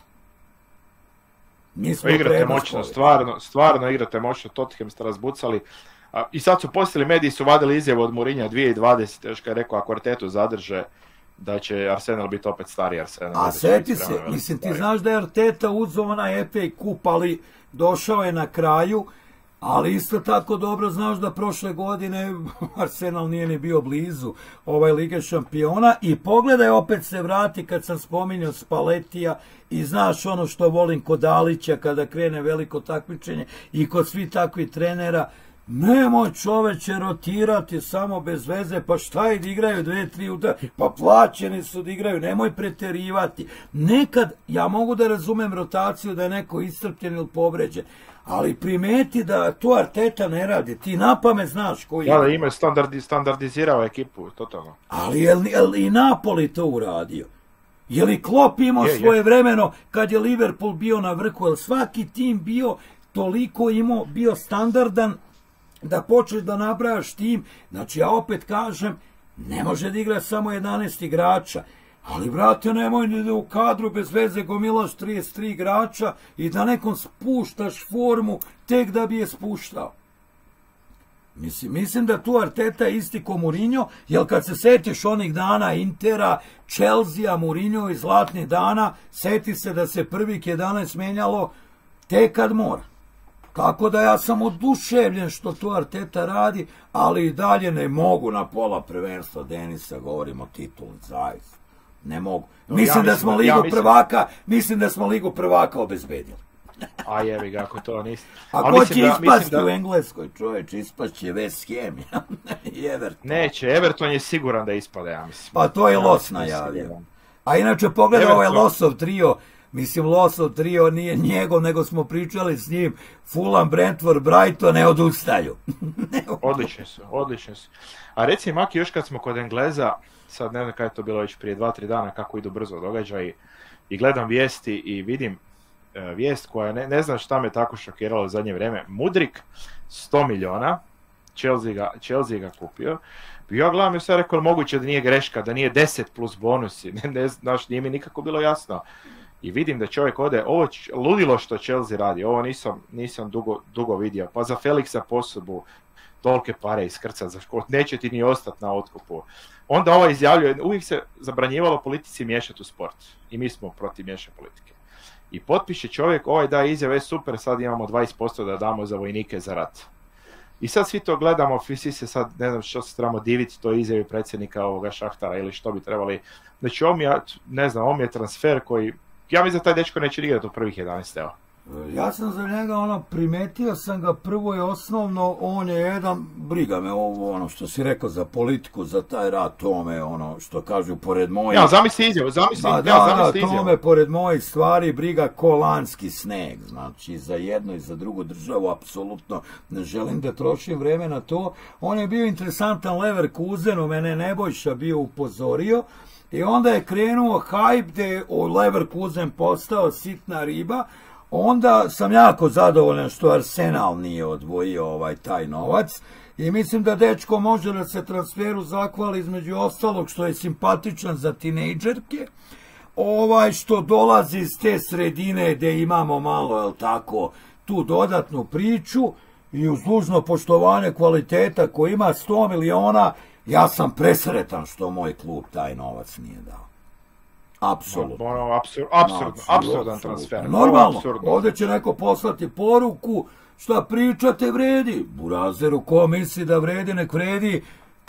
[SPEAKER 2] Igrate moćno, stvarno igrate moćno, Tottenham ste razbucali. I sad su postali, mediji su vadili izjavu od Mourinha 2020, još kad je rekao ako Artetu zadrže, da će Arsenal biti opet stari Arsenal.
[SPEAKER 1] A seti se, mislim, ti znaš da je Arteta uzeo onaj FA kup, ali došao je na kraju. Ali isto tako dobro znaš da prošle godine Arsenal nije ni bio blizu Lige šampiona i pogledaj, opet se vrati kad sam spominjao Spallettija i znaš ono što volim kod Dalića kada krene veliko takmičenje i kod svih takvih trenera, nemoj čoveče rotirati samo bez veze, pa šta je da igraju 2-3 utakmice, pa plaćeni su da igraju, nemoj preterivati. Nekad ja mogu da razumem rotaciju da je neko iscrpljen ili povređen, ali primeti da to Arteta ne radi, ti napamet znaš koji je.
[SPEAKER 2] Da, ima standardizirao ekipu, totalno.
[SPEAKER 1] Ali je li i Napoli to uradio? Je li Klopp imao svoje vremeno kad je Liverpool bio na vrhu, je li svaki tim bio toliko bio standardan da počneš da nabrajaš tim? Znači ja opet kažem, ne može da igra samo 11 igrača. Ali, brate, nemoj ni da u kadru bez veze gomilaš 33 igrača i da nekom spuštaš formu tek da bi je spuštao. Mislim da tu Arteta je isti ko Mourinho, jer kad se setiš onih dana Intera, Chelsea, Mourinho i zlatnih dana, seti se da se prvih 11 menjalo tek kad mora. Tako da ja sam oduševljen što to Arteta radi, ali i dalje ne mogu na pola prvenstva Denisa, govorimo o titulu, zaista. Ne mogu. Mislim da smo Ligu prvaka obezbedili.
[SPEAKER 2] A jevi ga, ako to nisi.
[SPEAKER 1] A ko će ispasti u Engleskoj, čovječ, ispašće West Ham i Everton.
[SPEAKER 2] Neće, Everton je siguran da ispade, ja mislim.
[SPEAKER 1] Pa to je Los najavio. A inače pogledaj ovaj
[SPEAKER 2] Everton.
[SPEAKER 1] Losov trio, mislim Losov trio nije njegov, nego smo pričali s njim, Fulham, Brentford, Brighton ne odustaju.
[SPEAKER 2] Odlični su. A reci Maki, još kad smo kod Engleza, sad ne znam kada je to bilo već prije 2-3 dana, kako idu brzo događaji, i gledam vijesti i vidim vijest koja ne znam šta me tako šokiralo u zadnje vrijeme. Mudrik, 100 milijuna, Chelsea ga kupio. I ja gledam i sad rekao, moguće da nije greška, da nije 10 plus bonusi, znaš, nije mi nikako bilo jasno. I vidim da čovjek ode, ovo ludilo što Chelsea radi, ovo nisam dugo vidio. Pa za Felixa Posubu tolike pare iskrcat, za školu, neće ti ni ostati na otkupu. Onda ovaj izjavljuje, uvijek se zabranjivalo politici miješati u sport. I mi smo protiv miješanja politike. I potpiše čovjek, ovaj da izjave, super, sad imamo 20% da damo za vojnike za rat. I sad svi to gledamo, svi se sad, ne znam što se trebamo diviti, to izjavi predsjednika ovoga Šahtara ili što bi trebali. Znači, on je transfer koji, ja mislim da taj dečko neće igrati u prvih 11, evo.
[SPEAKER 1] Ja sam za njega, primetio sam ga prvo i osnovno, on je jedan, briga me ovo, što si rekao za politiku, za taj rad, tome, što kažu, pored mojih...
[SPEAKER 2] Ja, zamisli izjavu.
[SPEAKER 1] Tome, pored mojih stvari, briga ko lanski sneg, znači, za jednu i za drugu državu, apsolutno ne želim da trošim vreme na to. On je bio interesantan Leverkusenu, mene Nebojša bio upozorio, i onda je krenuo hype gde je Leverkusen postao sitna riba. Onda sam jako zadovoljan što Arsenal nije odvojio taj novac i mislim da dečko može da se transferu zahvali između ostalog što je simpatičan za tinejdžerke, što dolazi iz te sredine gde imamo malo, jel tako, tu dodatnu priču i uz dužno poštovanje kvaliteta koji ima 100 miliona, ja sam presretan što moj klub taj novac nije dao. Apsolutno.
[SPEAKER 2] Apsurdan transfer.
[SPEAKER 1] Normalno, ovdje će neko poslati poruku, šta pričate vredi. Burazeru, ko misli da vredi, nek vredi.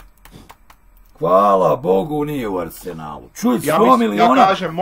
[SPEAKER 1] Hvala Bogu, nije u Arsenalu. Čuj, 100 miliona...
[SPEAKER 2] Ja kažem,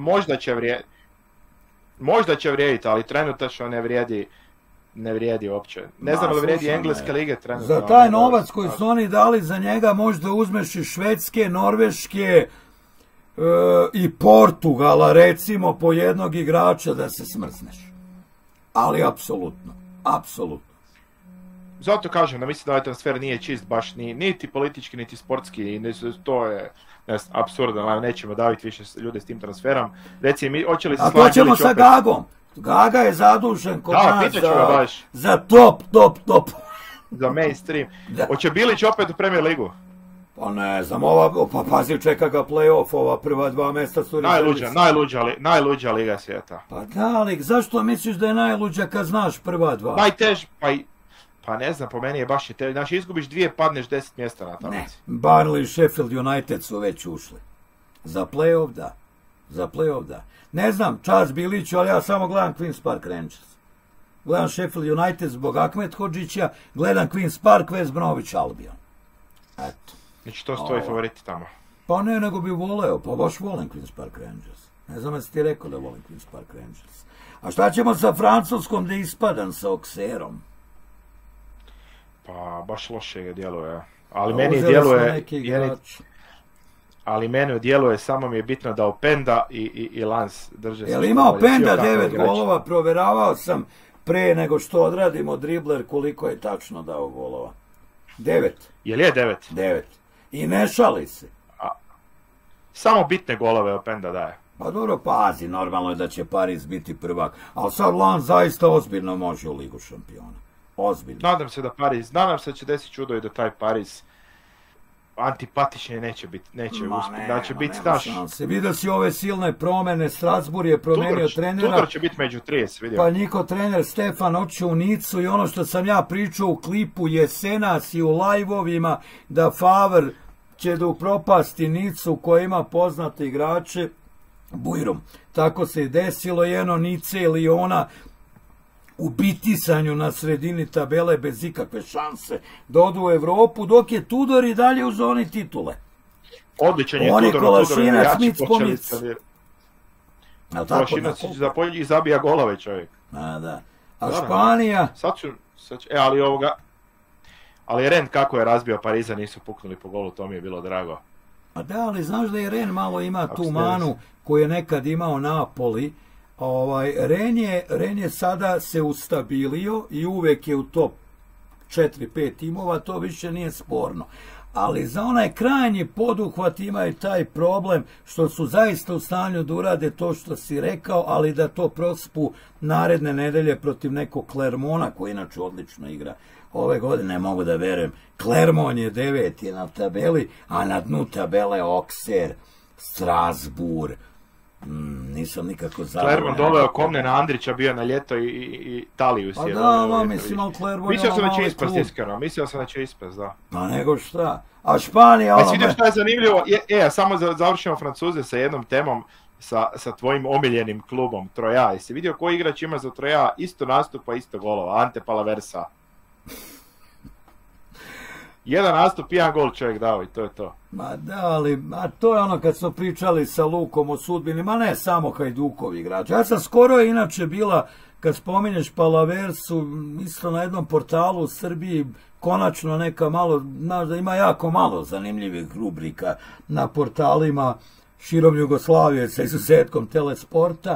[SPEAKER 2] možda će vrijediti, ali trenutačno ne vrijedi uopće. Ne znam li vrijedi engleske lige trenutno.
[SPEAKER 1] Za taj novac koji su oni dali za njega možda uzmeš i Švedske, Norveške, i Portugala, recimo, po jednog igrača da se smrzneš. Ali apsolutno.
[SPEAKER 2] Zato kažem da mislim da ovaj transfer nije čist baš niti politički, niti sportski. To je apsurdan, nećemo daviti više ljude s tim transferom. Reci mi, hoće li se
[SPEAKER 1] Slađilić opet... A to ćemo sa Gagom. Gaga je zadužen kod nas za top.
[SPEAKER 2] Za mainstream. Hoće Bilić opet u Premier ligu?
[SPEAKER 1] Pa ne znam, pa pazi, čeka ga play-off, ova prva 2 mjesta su...
[SPEAKER 2] Najluđa liga svijeta.
[SPEAKER 1] Pa da, ali zašto misliš da je najluđa kad znaš prva 2?
[SPEAKER 2] Najtež, pa ne znam, po meni je baš i tež. Znači, izgubiš 2, padneš 10 mjesta na tablici.
[SPEAKER 1] Ne, Burnley i Sheffield United su već ušli. Za play-off da. Ne znam, čast Biliću, ali ja samo gledam Queen's Park Rangers. Gledam Sheffield United zbog Ahmed Hodžića, gledam Queen's Park, West Bromwich Albion. Eto.
[SPEAKER 2] Znači to su tvoji favoriti tamo?
[SPEAKER 1] Pa ne, nego bi voleo, pa baš volim Queen's Park Rangers. Ne znam da si ti rekao da volim Queen's Park Rangers. A šta ćemo sa Francuskom da ispadam sa Auxerrom?
[SPEAKER 2] Pa baš loše djeluje. Ali meni djeluje... Ali meni djeluje, samo mi je bitno da Openda i Lans drže se.
[SPEAKER 1] Jel ima Openda 9 golova? Proveravao sam pre nego što odradimo dribler koliko je tačno dao golova. 9.
[SPEAKER 2] Jel je 9?
[SPEAKER 1] 9. I ne šali se.
[SPEAKER 2] Samo bitne golove Openda daje.
[SPEAKER 1] Pa dobro, pazi, normalno je da će Paris biti prvak. Ali sad Lens zaista ozbiljno može u Ligu šampiona. Ozbiljno.
[SPEAKER 2] Nadam se da će desiti čudo i da taj Paris antipatični neće biti, da će biti naš.
[SPEAKER 1] Vidio si ove silne promjene, Strasbourg je promenio trenera.
[SPEAKER 2] Tudor će biti među 30, vidio.
[SPEAKER 1] Pa njihov trener Stefan otišao u Nicu i ono što sam ja pričao u klipu jesenas i u live-ovima, da Favre će da upropasti Nicu koja ima poznate igrače, bujrom. Tako se i desilo, jedno Nice i Liona u bitisanju na sredini tabele bez ikakve šanse da odu u Evropu, dok je Tudor i dalje u zoni titule.
[SPEAKER 2] Odličan je
[SPEAKER 1] Tudor, Kolašinac, Mic po Mic.
[SPEAKER 2] Kolašinac i zabija golove čovjek.
[SPEAKER 1] A Španija?
[SPEAKER 2] Ali Ren kako je razbio Pariza, nisu puknuli po golu, to mi je bilo drago.
[SPEAKER 1] A da, ali znaš da je Ren malo ima tu manu koju je nekad imao Napoli. Ren je sada se ustabilio i uvek je u top 4-5 timova, to više nije sporno. Ali za onaj krajnji poduhvat imaju taj problem što su zaista u stanju da urade to što si rekao, ali da to prospu naredne nedelje protiv nekog Clermona, koji inače odlično igra ove godine, ne mogu da verujem. Clermont je 9. na tabeli, a na dnu tabele Auxerre, Strasbourg. Nisam nikako zadovoljan.
[SPEAKER 2] Clermont doveo Komnena Andrića, bio na ljeto i Taliju si je.
[SPEAKER 1] Da, mislim, ali Clermont
[SPEAKER 2] mislio sam da će ispast, iskreno. Mislio sam da će ispast, da.
[SPEAKER 1] Pa nego šta? A Španija...
[SPEAKER 2] Jesi vidio šta je zanimljivo? Samo završimo Francuze sa jednom temom, sa tvojim omiljenim klubom Troja. Jesi vidio koji igrač ima za Troja isto nastupa, isto golova? Ante Palaversa. Jedan nastup, jedan gol čovjek dao i to je to.
[SPEAKER 1] Ma da, ali to je ono kad smo pričali sa Lukom o sudbini, ma ne samo Hajdukovi igrači. Ja sam skoro inače bila, kad spominješ Palaversu, isto na jednom portalu u Srbiji, konačno neka malo, znaš da ima jako malo zanimljivih rubrika na portalima širom Jugoslavije sa izuzetkom Telesporta.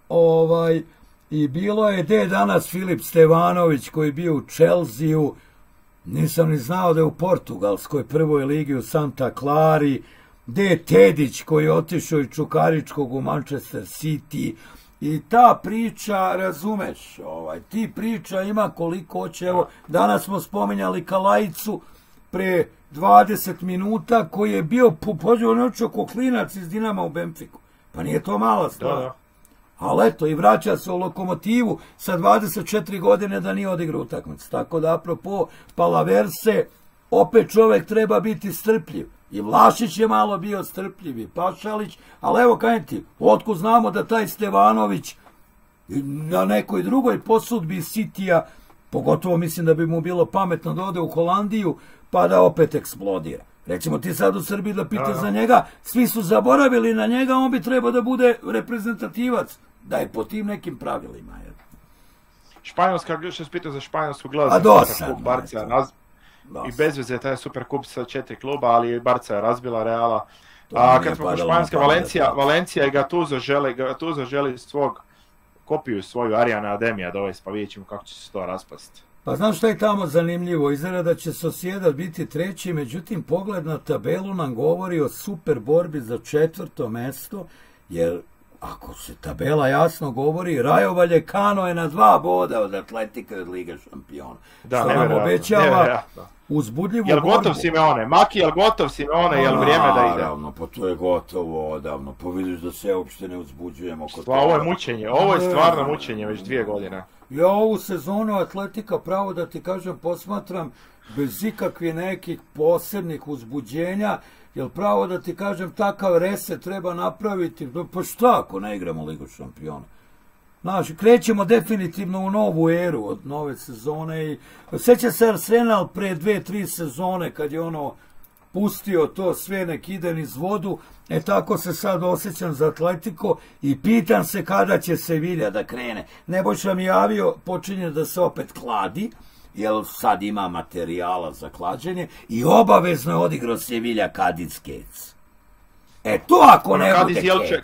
[SPEAKER 1] I bilo je, gde je danas Filip Stevanović koji je bio u Chelsea-u, nisam ni znao da je u portugalskoj prvoj ligi u Santa Clari, gde je Tedić koji je otišao iz Čukaričkog u Manchester City. I ta priča, razumeš, ti priča ima koliko hoće. Evo, danas smo spominjali Kalajicu pre 20 minuta koji je bio pođeo ko klinac iz Dinama u Benfiku. Pa nije to mala stvar.
[SPEAKER 2] Da.
[SPEAKER 1] Ali eto, i vraća se u Lokomotivu sa 24 godine da nije odigrao utakmicu. Tako da, apropo Palaverse, opet čovek treba biti strpljiv. I Vlašić je malo bio strpljiv, i Pašalić, ali evo kajem ti, otkud znamo da taj Stevanović na nekoj drugoj posudbi Citya, pogotovo mislim da bi mu bilo pametno da ode u Holandiju, pa da opet eksplodira. Recimo ti sad u Srbiji da pitaš za njega, svi su zaboravili na njega, on bi trebao da bude reprezentativac, da je po tim nekim pravilima.
[SPEAKER 2] Španjolska, što se pitao za španjolsku glas, i bez veze taj super kup sa 4 kluba, ali Barca je razbila Reala. A kad smo po Španjolska, Valencija i Gattuso želi kopiju svoju Ariana Ademija dovesti, pa vidjet ćemo kako će se to raspasti.
[SPEAKER 1] Pa znam što je tamo zanimljivo, izgleda da će Sociedad biti treći, međutim pogled na tabelu nam govori o super borbi za 4. mesto, jer ako se tabela jasno govori, Rayo Vallecano je na 2 boda od Atletika i od Lige šampiona.
[SPEAKER 2] Da,
[SPEAKER 1] što nam obećava uzbudljivu borbu.
[SPEAKER 2] Jel gotov Simeone? Maki, jel gotov Simeone? Jel vrijeme da ide?
[SPEAKER 1] Naravno, pa to je gotovo odavno. Pa vidiš da se uopšte ne uzbuđujemo.
[SPEAKER 2] Ovo je mučenje, ovo je stvarno mučenje već 2 godine.
[SPEAKER 1] Ja ovu sezonu Atletika, pravo da ti kažem, posmatram bez ikakvih nekih posebnih uzbuđenja, jer pravo da ti kažem, takav reset treba napraviti, pa šta ako ne igramo Ligu šampiona? Znači, krećemo definitivno u novu eru od nove sezone i sjeća se Arsenal pre 2-3 sezone kad je pustio to sve nek ide niz vodu, tako se sad osjećam za Atletico i pitam se kada će Sevilla da krene. Nebojša mi javio, počinje da se opet kladi, jer sad ima materijala za klađenje i obavezno je odigrao Sevilla Cadiz Kec. To ako ne bude Kec.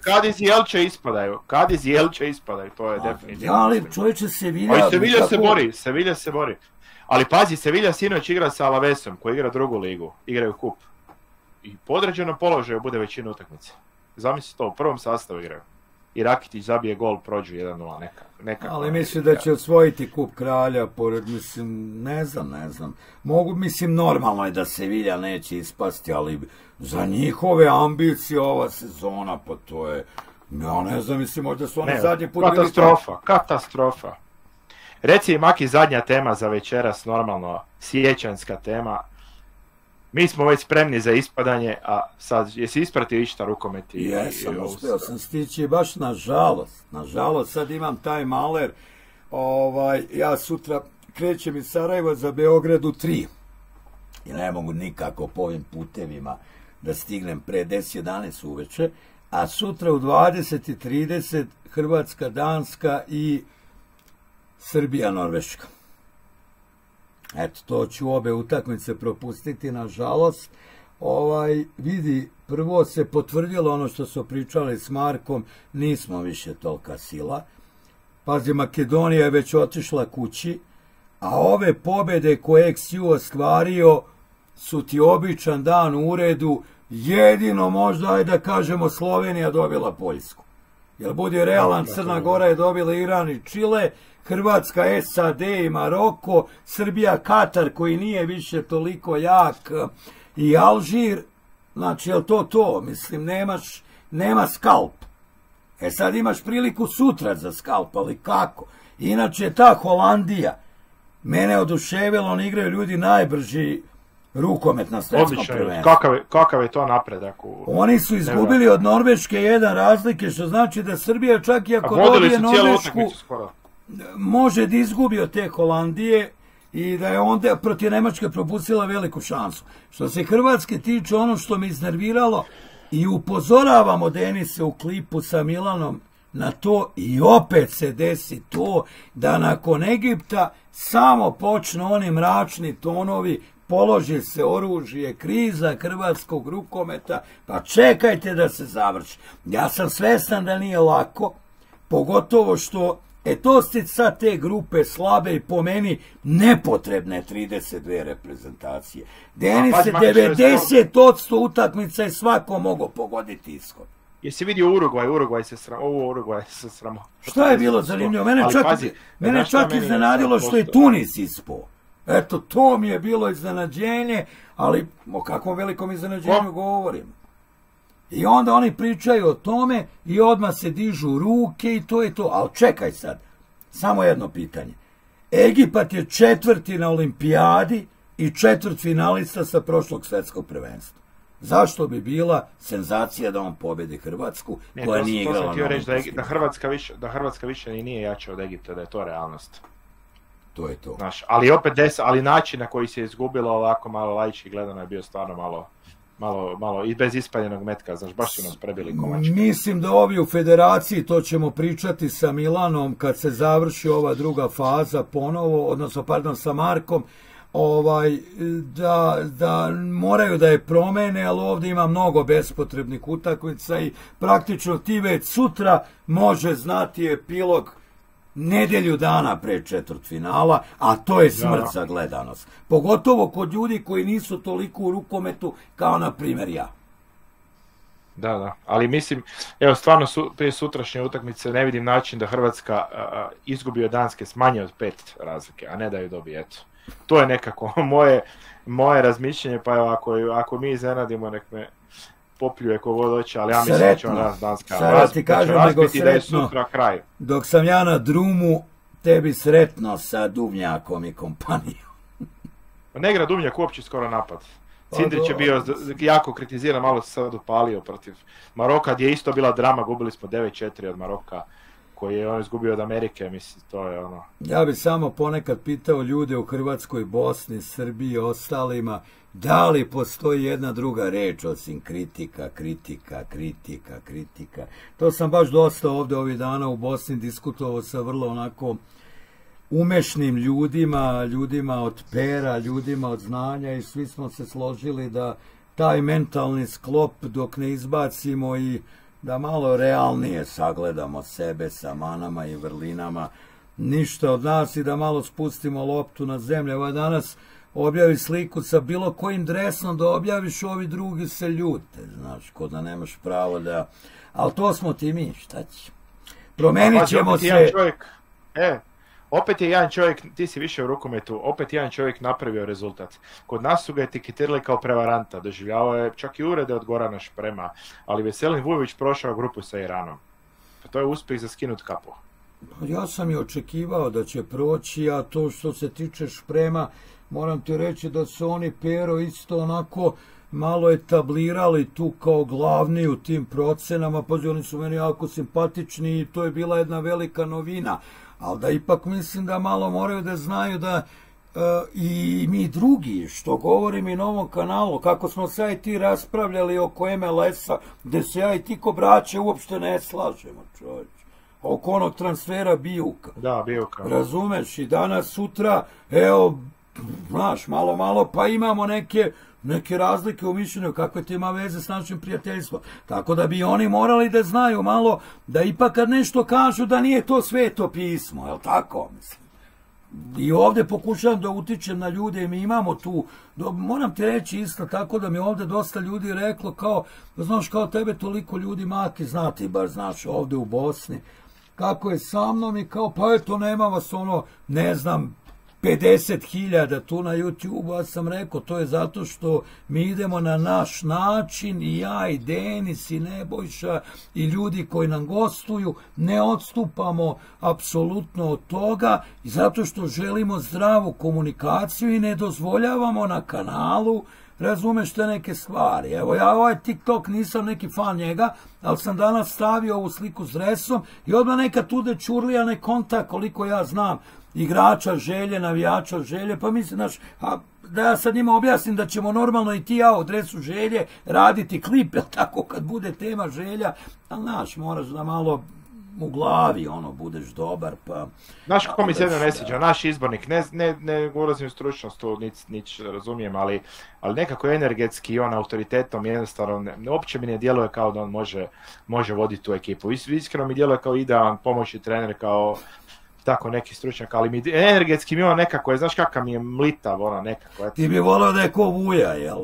[SPEAKER 2] Cadiz i Elche ispadaju, to je definitivno.
[SPEAKER 1] Ali čovječe Sevilla...
[SPEAKER 2] Sevilla se bori. Ali pazi, Sevilla sinoć igra sa Alavesom, koji igra drugu ligu, igraju kup. I po određenom položaju bude većina utakmice. Zamisli to, u prvom sastavu igraju. I Rakitić zabije gol, prođu 1-0 neka.
[SPEAKER 1] Ali mislim da će osvojiti kup kralja, pored, mislim, ne znam. Mislim, normalno je da Sevilla neće ispasti, ali za njihove ambicije ova sezona, pa to je, ja ne znam, mislim, možda su oni zadnji put...
[SPEAKER 2] Katastrofa. Reci, Maki, zadnja tema za večeras, normalno, siječanjska tema. Mi smo već spremni za ispadanje, a sad, jesi ispratio išta rukomet?
[SPEAKER 1] Jesam, uspio sam stići, baš nažalost, sad imam taj maler, ja sutra krećem iz Sarajeva za Beogradu 3, i ne mogu nikako po ovim putevima da stignem pre 10-11 uveče, a sutra u 20:30 Hrvatska, Danska i Srbija, Norveška. Eto, to ću obe utakmice propustiti, nažalost. vidi, prvo se potvrdilo ono što su pričali s Markom, nismo više tolika sila. Pazi, Makedonija je već otišla kući, a ove pobjede koje XU ostvario su ti običan dan u uredu, jedino možda, ajde da kažemo, Slovenija dobila Poljsku. Jer budi realan, Crna Gora je dobila Iran i Čile, Hrvatska, SAD i Maroko, Srbija, Katar koji nije više toliko jak i Alžir, znači je li to? Mislim, nema skalp. Sad imaš priliku sutra za skalp, ali kako? Inače, ta Holandija, mene oduševilo, oni igraju ljudi najbrži rukomet na svetskom prvenstvu.
[SPEAKER 2] Kakav je to napredak?
[SPEAKER 1] Oni su izgubili od Norveške 1 razlike, što znači da Srbija čak i ako dobije Norvešku, može da izgubi od te Holandije i da je onda protiv Nemačke propustila veliku šansu. Što se Hrvatske tiče, ono što me iznerviralo, i upozoravamo Denise u klipu sa Milanom na to, i opet se desi to da nakon Egipta samo počnu oni mračni tonovi, položi se oružje, kriza hrvatskog rukometa, pa čekajte da se završi. Ja sam svestan da nije lako, pogotovo što to ste sad te grupe slabe i po meni nepotrebne 32 reprezentacije. Denise, 90% utakmica je svako mogao pogoditi ishod.
[SPEAKER 2] Jesi vidio Urugvaj se sramo.
[SPEAKER 1] Šta je bilo zanimljivo? Mene čak iznenadilo što je Tunis ispao. Eto, to mi je bilo iznenađenje, ali o kakvom velikom iznenađenju govorim. I onda oni pričaju o tome i odmah se dižu ruke i to je to. Ali čekaj sad, samo jedno pitanje. Egipat je 4. na olimpijadi i 4. finalista sa prošlog svetskog prvenstva. Zašto bi bila senzacija da on pobedi Hrvatsku koja nije igrala na olimpijskim?
[SPEAKER 2] Da Hrvatska više i nije jača od Egipta, da je to realnost.
[SPEAKER 1] To je to.
[SPEAKER 2] Znaš, ali način na koji se je izgubilo ovako malo laički gledano je bio stvarno malo i bez ispaljenog metka, znaš, baš su nas prebili komački.
[SPEAKER 1] Mislim da ovi u federaciji, to ćemo pričati sa Milanom kad se završi ova druga faza ponovo, odnosno, sa Markom, da moraju da je promene, ali ovdje ima mnogo bespotrebnih utakmica i praktično ti već sutra može znati epilog nedelju dana pre četvrtfinala, a to je smrt za gledanost. Pogotovo kod ljudi koji nisu toliko u rukometu kao na primjer ja.
[SPEAKER 2] Da, ali mislim, evo stvarno prije sutrašnje utakmice ne vidim način da Hrvatska izgubi od Danske s manje od 5 razlike, a ne da ju dobije, eto. To je nekako moje razmišljenje, pa evo ako mi iznenadimo, nek me popljuje kogod hoće, ali ja mislim da će nas Danska razbiti da je sutra kraj.
[SPEAKER 1] Dok sam ja na drumu, tebi sretno sa Duvnjakom i kompanijom.
[SPEAKER 2] Ne igra Duvnjak uopće skoro napad. Cindrić je bio jako kritiziran, malo se sad upalio protiv Maroka, gdje je isto bila drama, gubili smo 9-4 od Maroka, koji je on izgubio od Amerike, mislim, to je ono. Ja
[SPEAKER 1] bih samo ponekad pitao ljude u Hrvatskoj, Bosni, Srbiji i ostalima, da li postoji jedna druga reč osim kritika. To sam baš dosta ovdje ovih dana u Bosni diskutovao sa vrlo onako umešnim ljudima od pera, ljudima od znanja i svi smo se složili da taj mentalni sklop dok ne izbacimo i da malo realnije sagledamo sebe sa manama i vrlinama, ništa od nas i da malo spustimo loptu na zemlju. Ovo danas objavi sliku sa bilo kojim dresom da objaviš, ovi drugi se ljute, znaš, ko da nemaš pravo da... Ali to smo ti mi, šta će? Promenit ćemo se...
[SPEAKER 2] Opet je jedan čovjek, ti si više u rukometu, opet jedan čovjek napravio rezultat. Kod nas su ga etiketirali kao prevaranta, doživljavao je čak i urede od Gorana Šprema, ali Veselin Vujović prošao grupu sa Iranom. Pa to je uspjeh za skinut kapu.
[SPEAKER 1] Ja sam i očekivao da će proći, a to što se tiče Šprema, moram ti reći da su oni Pero isto onako malo etablirali tu kao glavni u tim procenama, pa oni su meni jako simpatični i to je bila jedna velika novina. Ali da ipak mislim da malo moraju da znaju da i mi drugi, što govorim i na ovom kanalu, kako smo se i ti raspravljali oko MLS-a, gde se ja i ti ko braće uopšte ne slažemo, čovječ. Oko onog transfera Bijuka.
[SPEAKER 2] Da, Bijuka.
[SPEAKER 1] Razumeš, i danas, sutra, evo, znaš, malo, pa imamo neke neke razlike u mišljenju, kakve to ima veze s našim prijateljstvom. Tako da bi oni morali da znaju malo, da ipak kad nešto kažu da nije to sveto pismo, jel tako, mislim. I ovdje pokušavam da utičem na ljude i mi imamo tu, moram ti reći isto tako da mi ovdje dosta ljudi reklo kao, znaš kao tebe toliko ljudi Maki zna, ti bar znaš ovdje u Bosni, kako je sa mnom i kao pa eto nema vas ono, ne znam, 50.000 tu na YouTube, ja sam rekao, to je zato što mi idemo na naš način i ja i Denis i Nebojša i ljudi koji nam gostuju, ne odstupamo apsolutno od toga i zato što želimo zdravu komunikaciju i ne dozvoljavamo na kanalu, razumeš te neke stvari. Evo ja ovaj TikTok nisam neki fan njega, ali sam danas stavio ovu sliku s dresom i odmah neka tude čurlija ne konta koliko ja znam igrača Želje, navijača Želje, pa mislim, znaš, da ja sad njima objasnim da ćemo normalno i ti ja u dresu Želje raditi klip, jel tako, kad bude tema Želja, ali znaš, moraš da malo u glavi, ono, budeš dobar, pa...
[SPEAKER 2] Znaš kako mi se jedno ne sviđa, naš izbornik, ne ulazim u stručnost, to nič razumijem, ali nekako energetski i on autoritetom jednostavno, uopće mi ne djeluje kao da on može voditi tu ekipu. Iskreno mi djeluje kao idealan pomoćni trener, kao tako neki stručnjak, ali energetski mi on nekako je, znaš kakav mi je mlitav, ono nekako.
[SPEAKER 1] Ti bi volio da je ko Vuja, jel?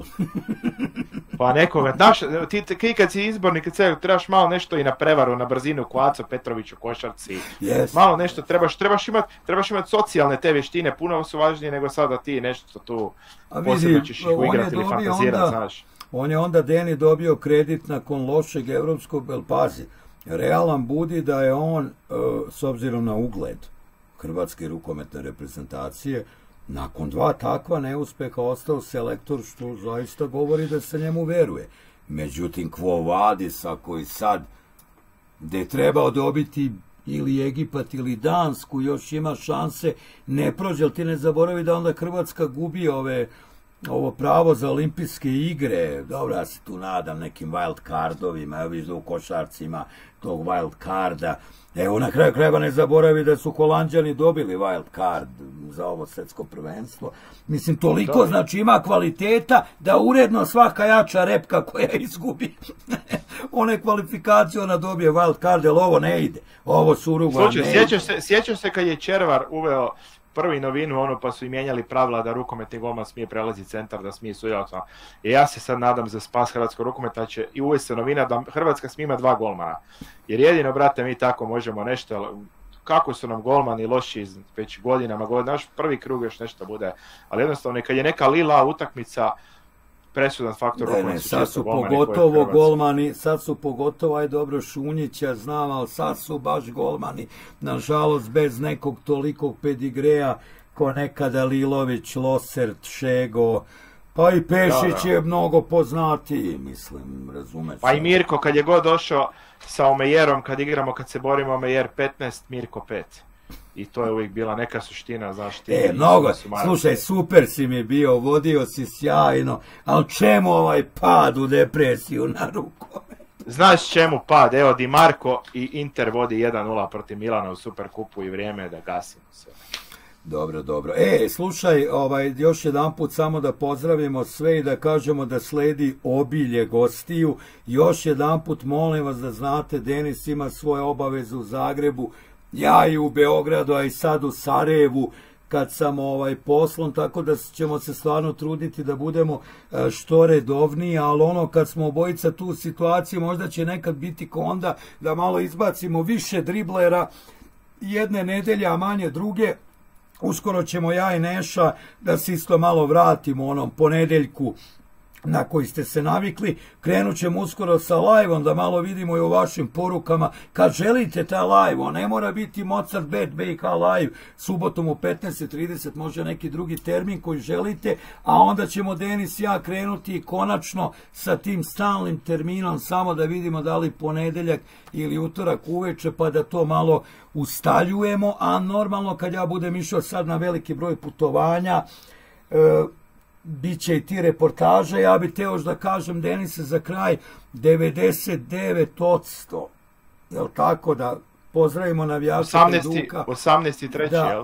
[SPEAKER 2] Pa nekoga, znaš, ti kad si izbornik, trebaš malo nešto i na prevaru, na brzinu, Kvaco, Petrović u košarci, malo nešto, trebaš imati socijalne te vještine, puno su važnije nego sada ti nešto tu posebno ćeš ih uigrati ili fantazirati, znaš.
[SPEAKER 1] On je onda Deni dobio kredit nakon lošeg evropskog, pazi, realan budi da je on, s obzirom na ugled hrvatske rukometne reprezentacije, nakon 2 takva neuspeha ostao selektor, što zaista govori da se njemu veruje. Međutim, Quo Vadisa koji sad, gde je trebao dobiti ili Egipat ili Dansku, još ima šanse, ne prođe, ali ti ne zaboravi da onda Hrvatska gubi ovo pravo za olimpijske igre. Dobro, ja se tu nadam nekim wild cardovima, evo viš da u košarcima tog wild carda. Evo, na kraju krajeva ne zaboravi da su Holanđani dobili wild card za ovo svjetsko prvenstvo. Mislim, toliko, znači ima kvaliteta da uredno svaka jača repka koja izgubi one kvalifikacije, ona dobije wild card, jer ovo ne ide. Ovo su Uruguay ne ide.
[SPEAKER 2] Sjećaš se kad je Červar uveo prvi novinu, ono, pa su i mijenjali pravila da rukometni golman smije prelaziti centar, da smije sudjelovati. I ja se sad nadam za spas hrvatskog rukometa će i uvesti se novina da Hrvatska smije ima 2 golmana. Jer jedino, brate, mi tako možemo nešto, kako su nam golmani loši već godinama, naš prvi krug još nešto bude, ali jednostavno kad je neka lila utakmica, presudan faktor rukometa su često golmani.
[SPEAKER 1] Sad su pogotovo, aj dobro, Šunjića znam, ali sad su baš golmani, nažalost bez nekog tolikog pedigreja ko nekada Lilović, Losert, Šego, pa i Pešić je mnogo poznatiji, mislim, razumeš.
[SPEAKER 2] Pa i Mirko kad je god došao sa Omejerom, kad igramo, kad se borimo, Omejer 15, Mirko 5. I to je uvijek bila neka suština, znaš ti.
[SPEAKER 1] Mnogo, slušaj, super si mi bio, vodio si sjajno, ali čemu ovaj pad u depresiju na rukomet?
[SPEAKER 2] Znaš čemu pad? Evo, Di Marko i Inter vodi 1-0 protiv Milana u Superkupu i vrijeme je da gasimo sve.
[SPEAKER 1] Dobro. Slušaj, još jedan put samo da pozdravimo sve i da kažemo da sledi obilje gostiju. Još jedan put molim vas da znate, Denis ima svoje obaveze u Zagrebu, ja i u Beogradu, a i sad u Sarajevu kad sam poslom, tako da ćemo se stvarno truditi da budemo što redovniji, ali ono kad smo obojica tu u situaciji, možda će nekad biti ko onda da malo izbacimo više driblera jedne nedelje, a manje druge. Uskoro ćemo ja i Neša da se isto malo vratimo onom ponedeljku na koji ste se navikli. Krenut ćemo uskoro sa live-om da malo vidimo i u vašim porukama. Kad želite taj live, on ne mora biti Mozart Bet BiH live subotom u 15:30, može neki drugi termin koji želite, a onda ćemo Denis i ja krenuti konačno sa tim stalnim terminom, samo da vidimo da li ponedeljak ili utorak uveče, pa da to malo ustaljujemo, a normalno kad ja budem išao sad na veliki broj putovanja, biće i ti reportaže. Ja bih teo da kažem, Denise, za kraj, 99%, jel tako, da pozdravimo navijače Hajduka.
[SPEAKER 2] 18.3.
[SPEAKER 1] Da,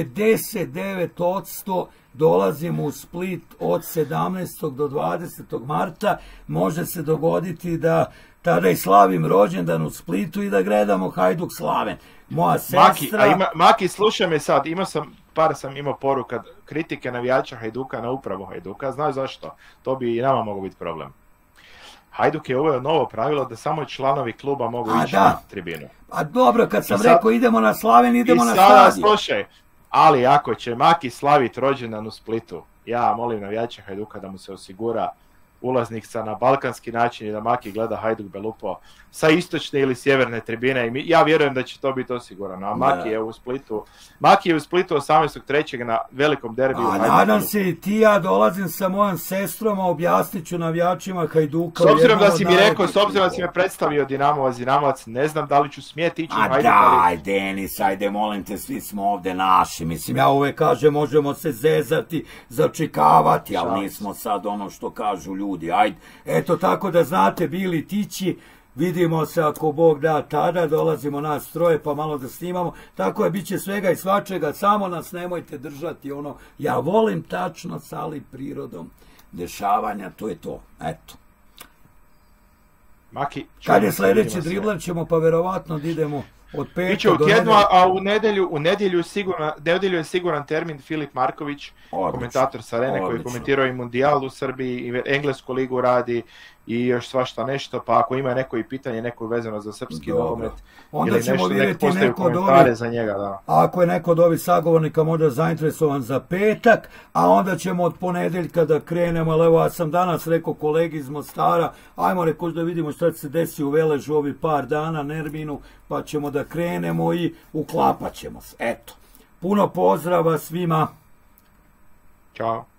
[SPEAKER 1] 99% dolazimo u Split od 17. do 20. marta. Može se dogoditi da tada i slavim rođendan u Splitu i da gledamo Hajduk Slaven. Moja sestra...
[SPEAKER 2] Maki, slušaj me sad, sam imao poruka kritike navijača Hajduka na upravu Hajduka. Znaš zašto? To bi i nama mogao biti problem. Hajduk je uveo novo pravilo da samo članovi kluba mogu ići na tribinu.
[SPEAKER 1] A dobro, kad sam rekao idemo na Slaven, idemo na stadion.
[SPEAKER 2] I sada slušaj, ali ako će Maki slaviti rođendan u Splitu, ja molim navijača Hajduka da mu se osigura ulaznica na balkanski način i da Maki gleda Hajduk Belupo sa istočne ili sjeverne tribine i ja vjerujem da će to biti osigurano. A Maki je u Splitu 18.3. na velikom derbiju.
[SPEAKER 1] A nadam se i ti, ja dolazim sa mojom sestrom, a objasnit ću navijačima Hajduka.
[SPEAKER 2] S obzirom da si mi rekao, s obzirom da si me predstavio Dinamovac, ne znam da li ću smjeti ići u Hajduk.
[SPEAKER 1] Daj, Denis, ajde, molim te, svi smo ovdje naši. Mislim, ja uvek kažem, možemo se zezati, začekavati, ali nismo sad ono što kažu ljudi. Ajde, eto tako da znate, bili tići. Vidimo se ako Bog da tada, dolazimo nas troje pa malo da snimamo. Tako je, bit će svega i svačega, samo nas nemojte držati ono. Ja volim tačno sali prirodom dešavanja, to je to. Eto.
[SPEAKER 2] Maki,
[SPEAKER 1] kad je sljedeći dribler ćemo pa verovatno da idemo od petka
[SPEAKER 2] Biće u tjednu, a u nedjelju je siguran termin Filip Marković, komentator sa Arene koji je komentirao i Mundijal u Srbiji, i Englesku ligu radi i još svašta nešto, pa ako ima neko i pitanje, neko vezano za srpski nogomet ili nešto, nek postaju komentare za njega. Da.
[SPEAKER 1] Ako je neko od ovih sagovornika možda zainteresovan za petak, a onda ćemo od ponedeljka da krenemo, ali evo ja sam danas rekao kolegi iz Mostara, ajmo rekao da vidimo šta se desi u Veležu ovi par dana, Nerminu, pa ćemo da krenemo i uklapat ćemo se. Eto, puno pozdrava svima.
[SPEAKER 2] Ćao.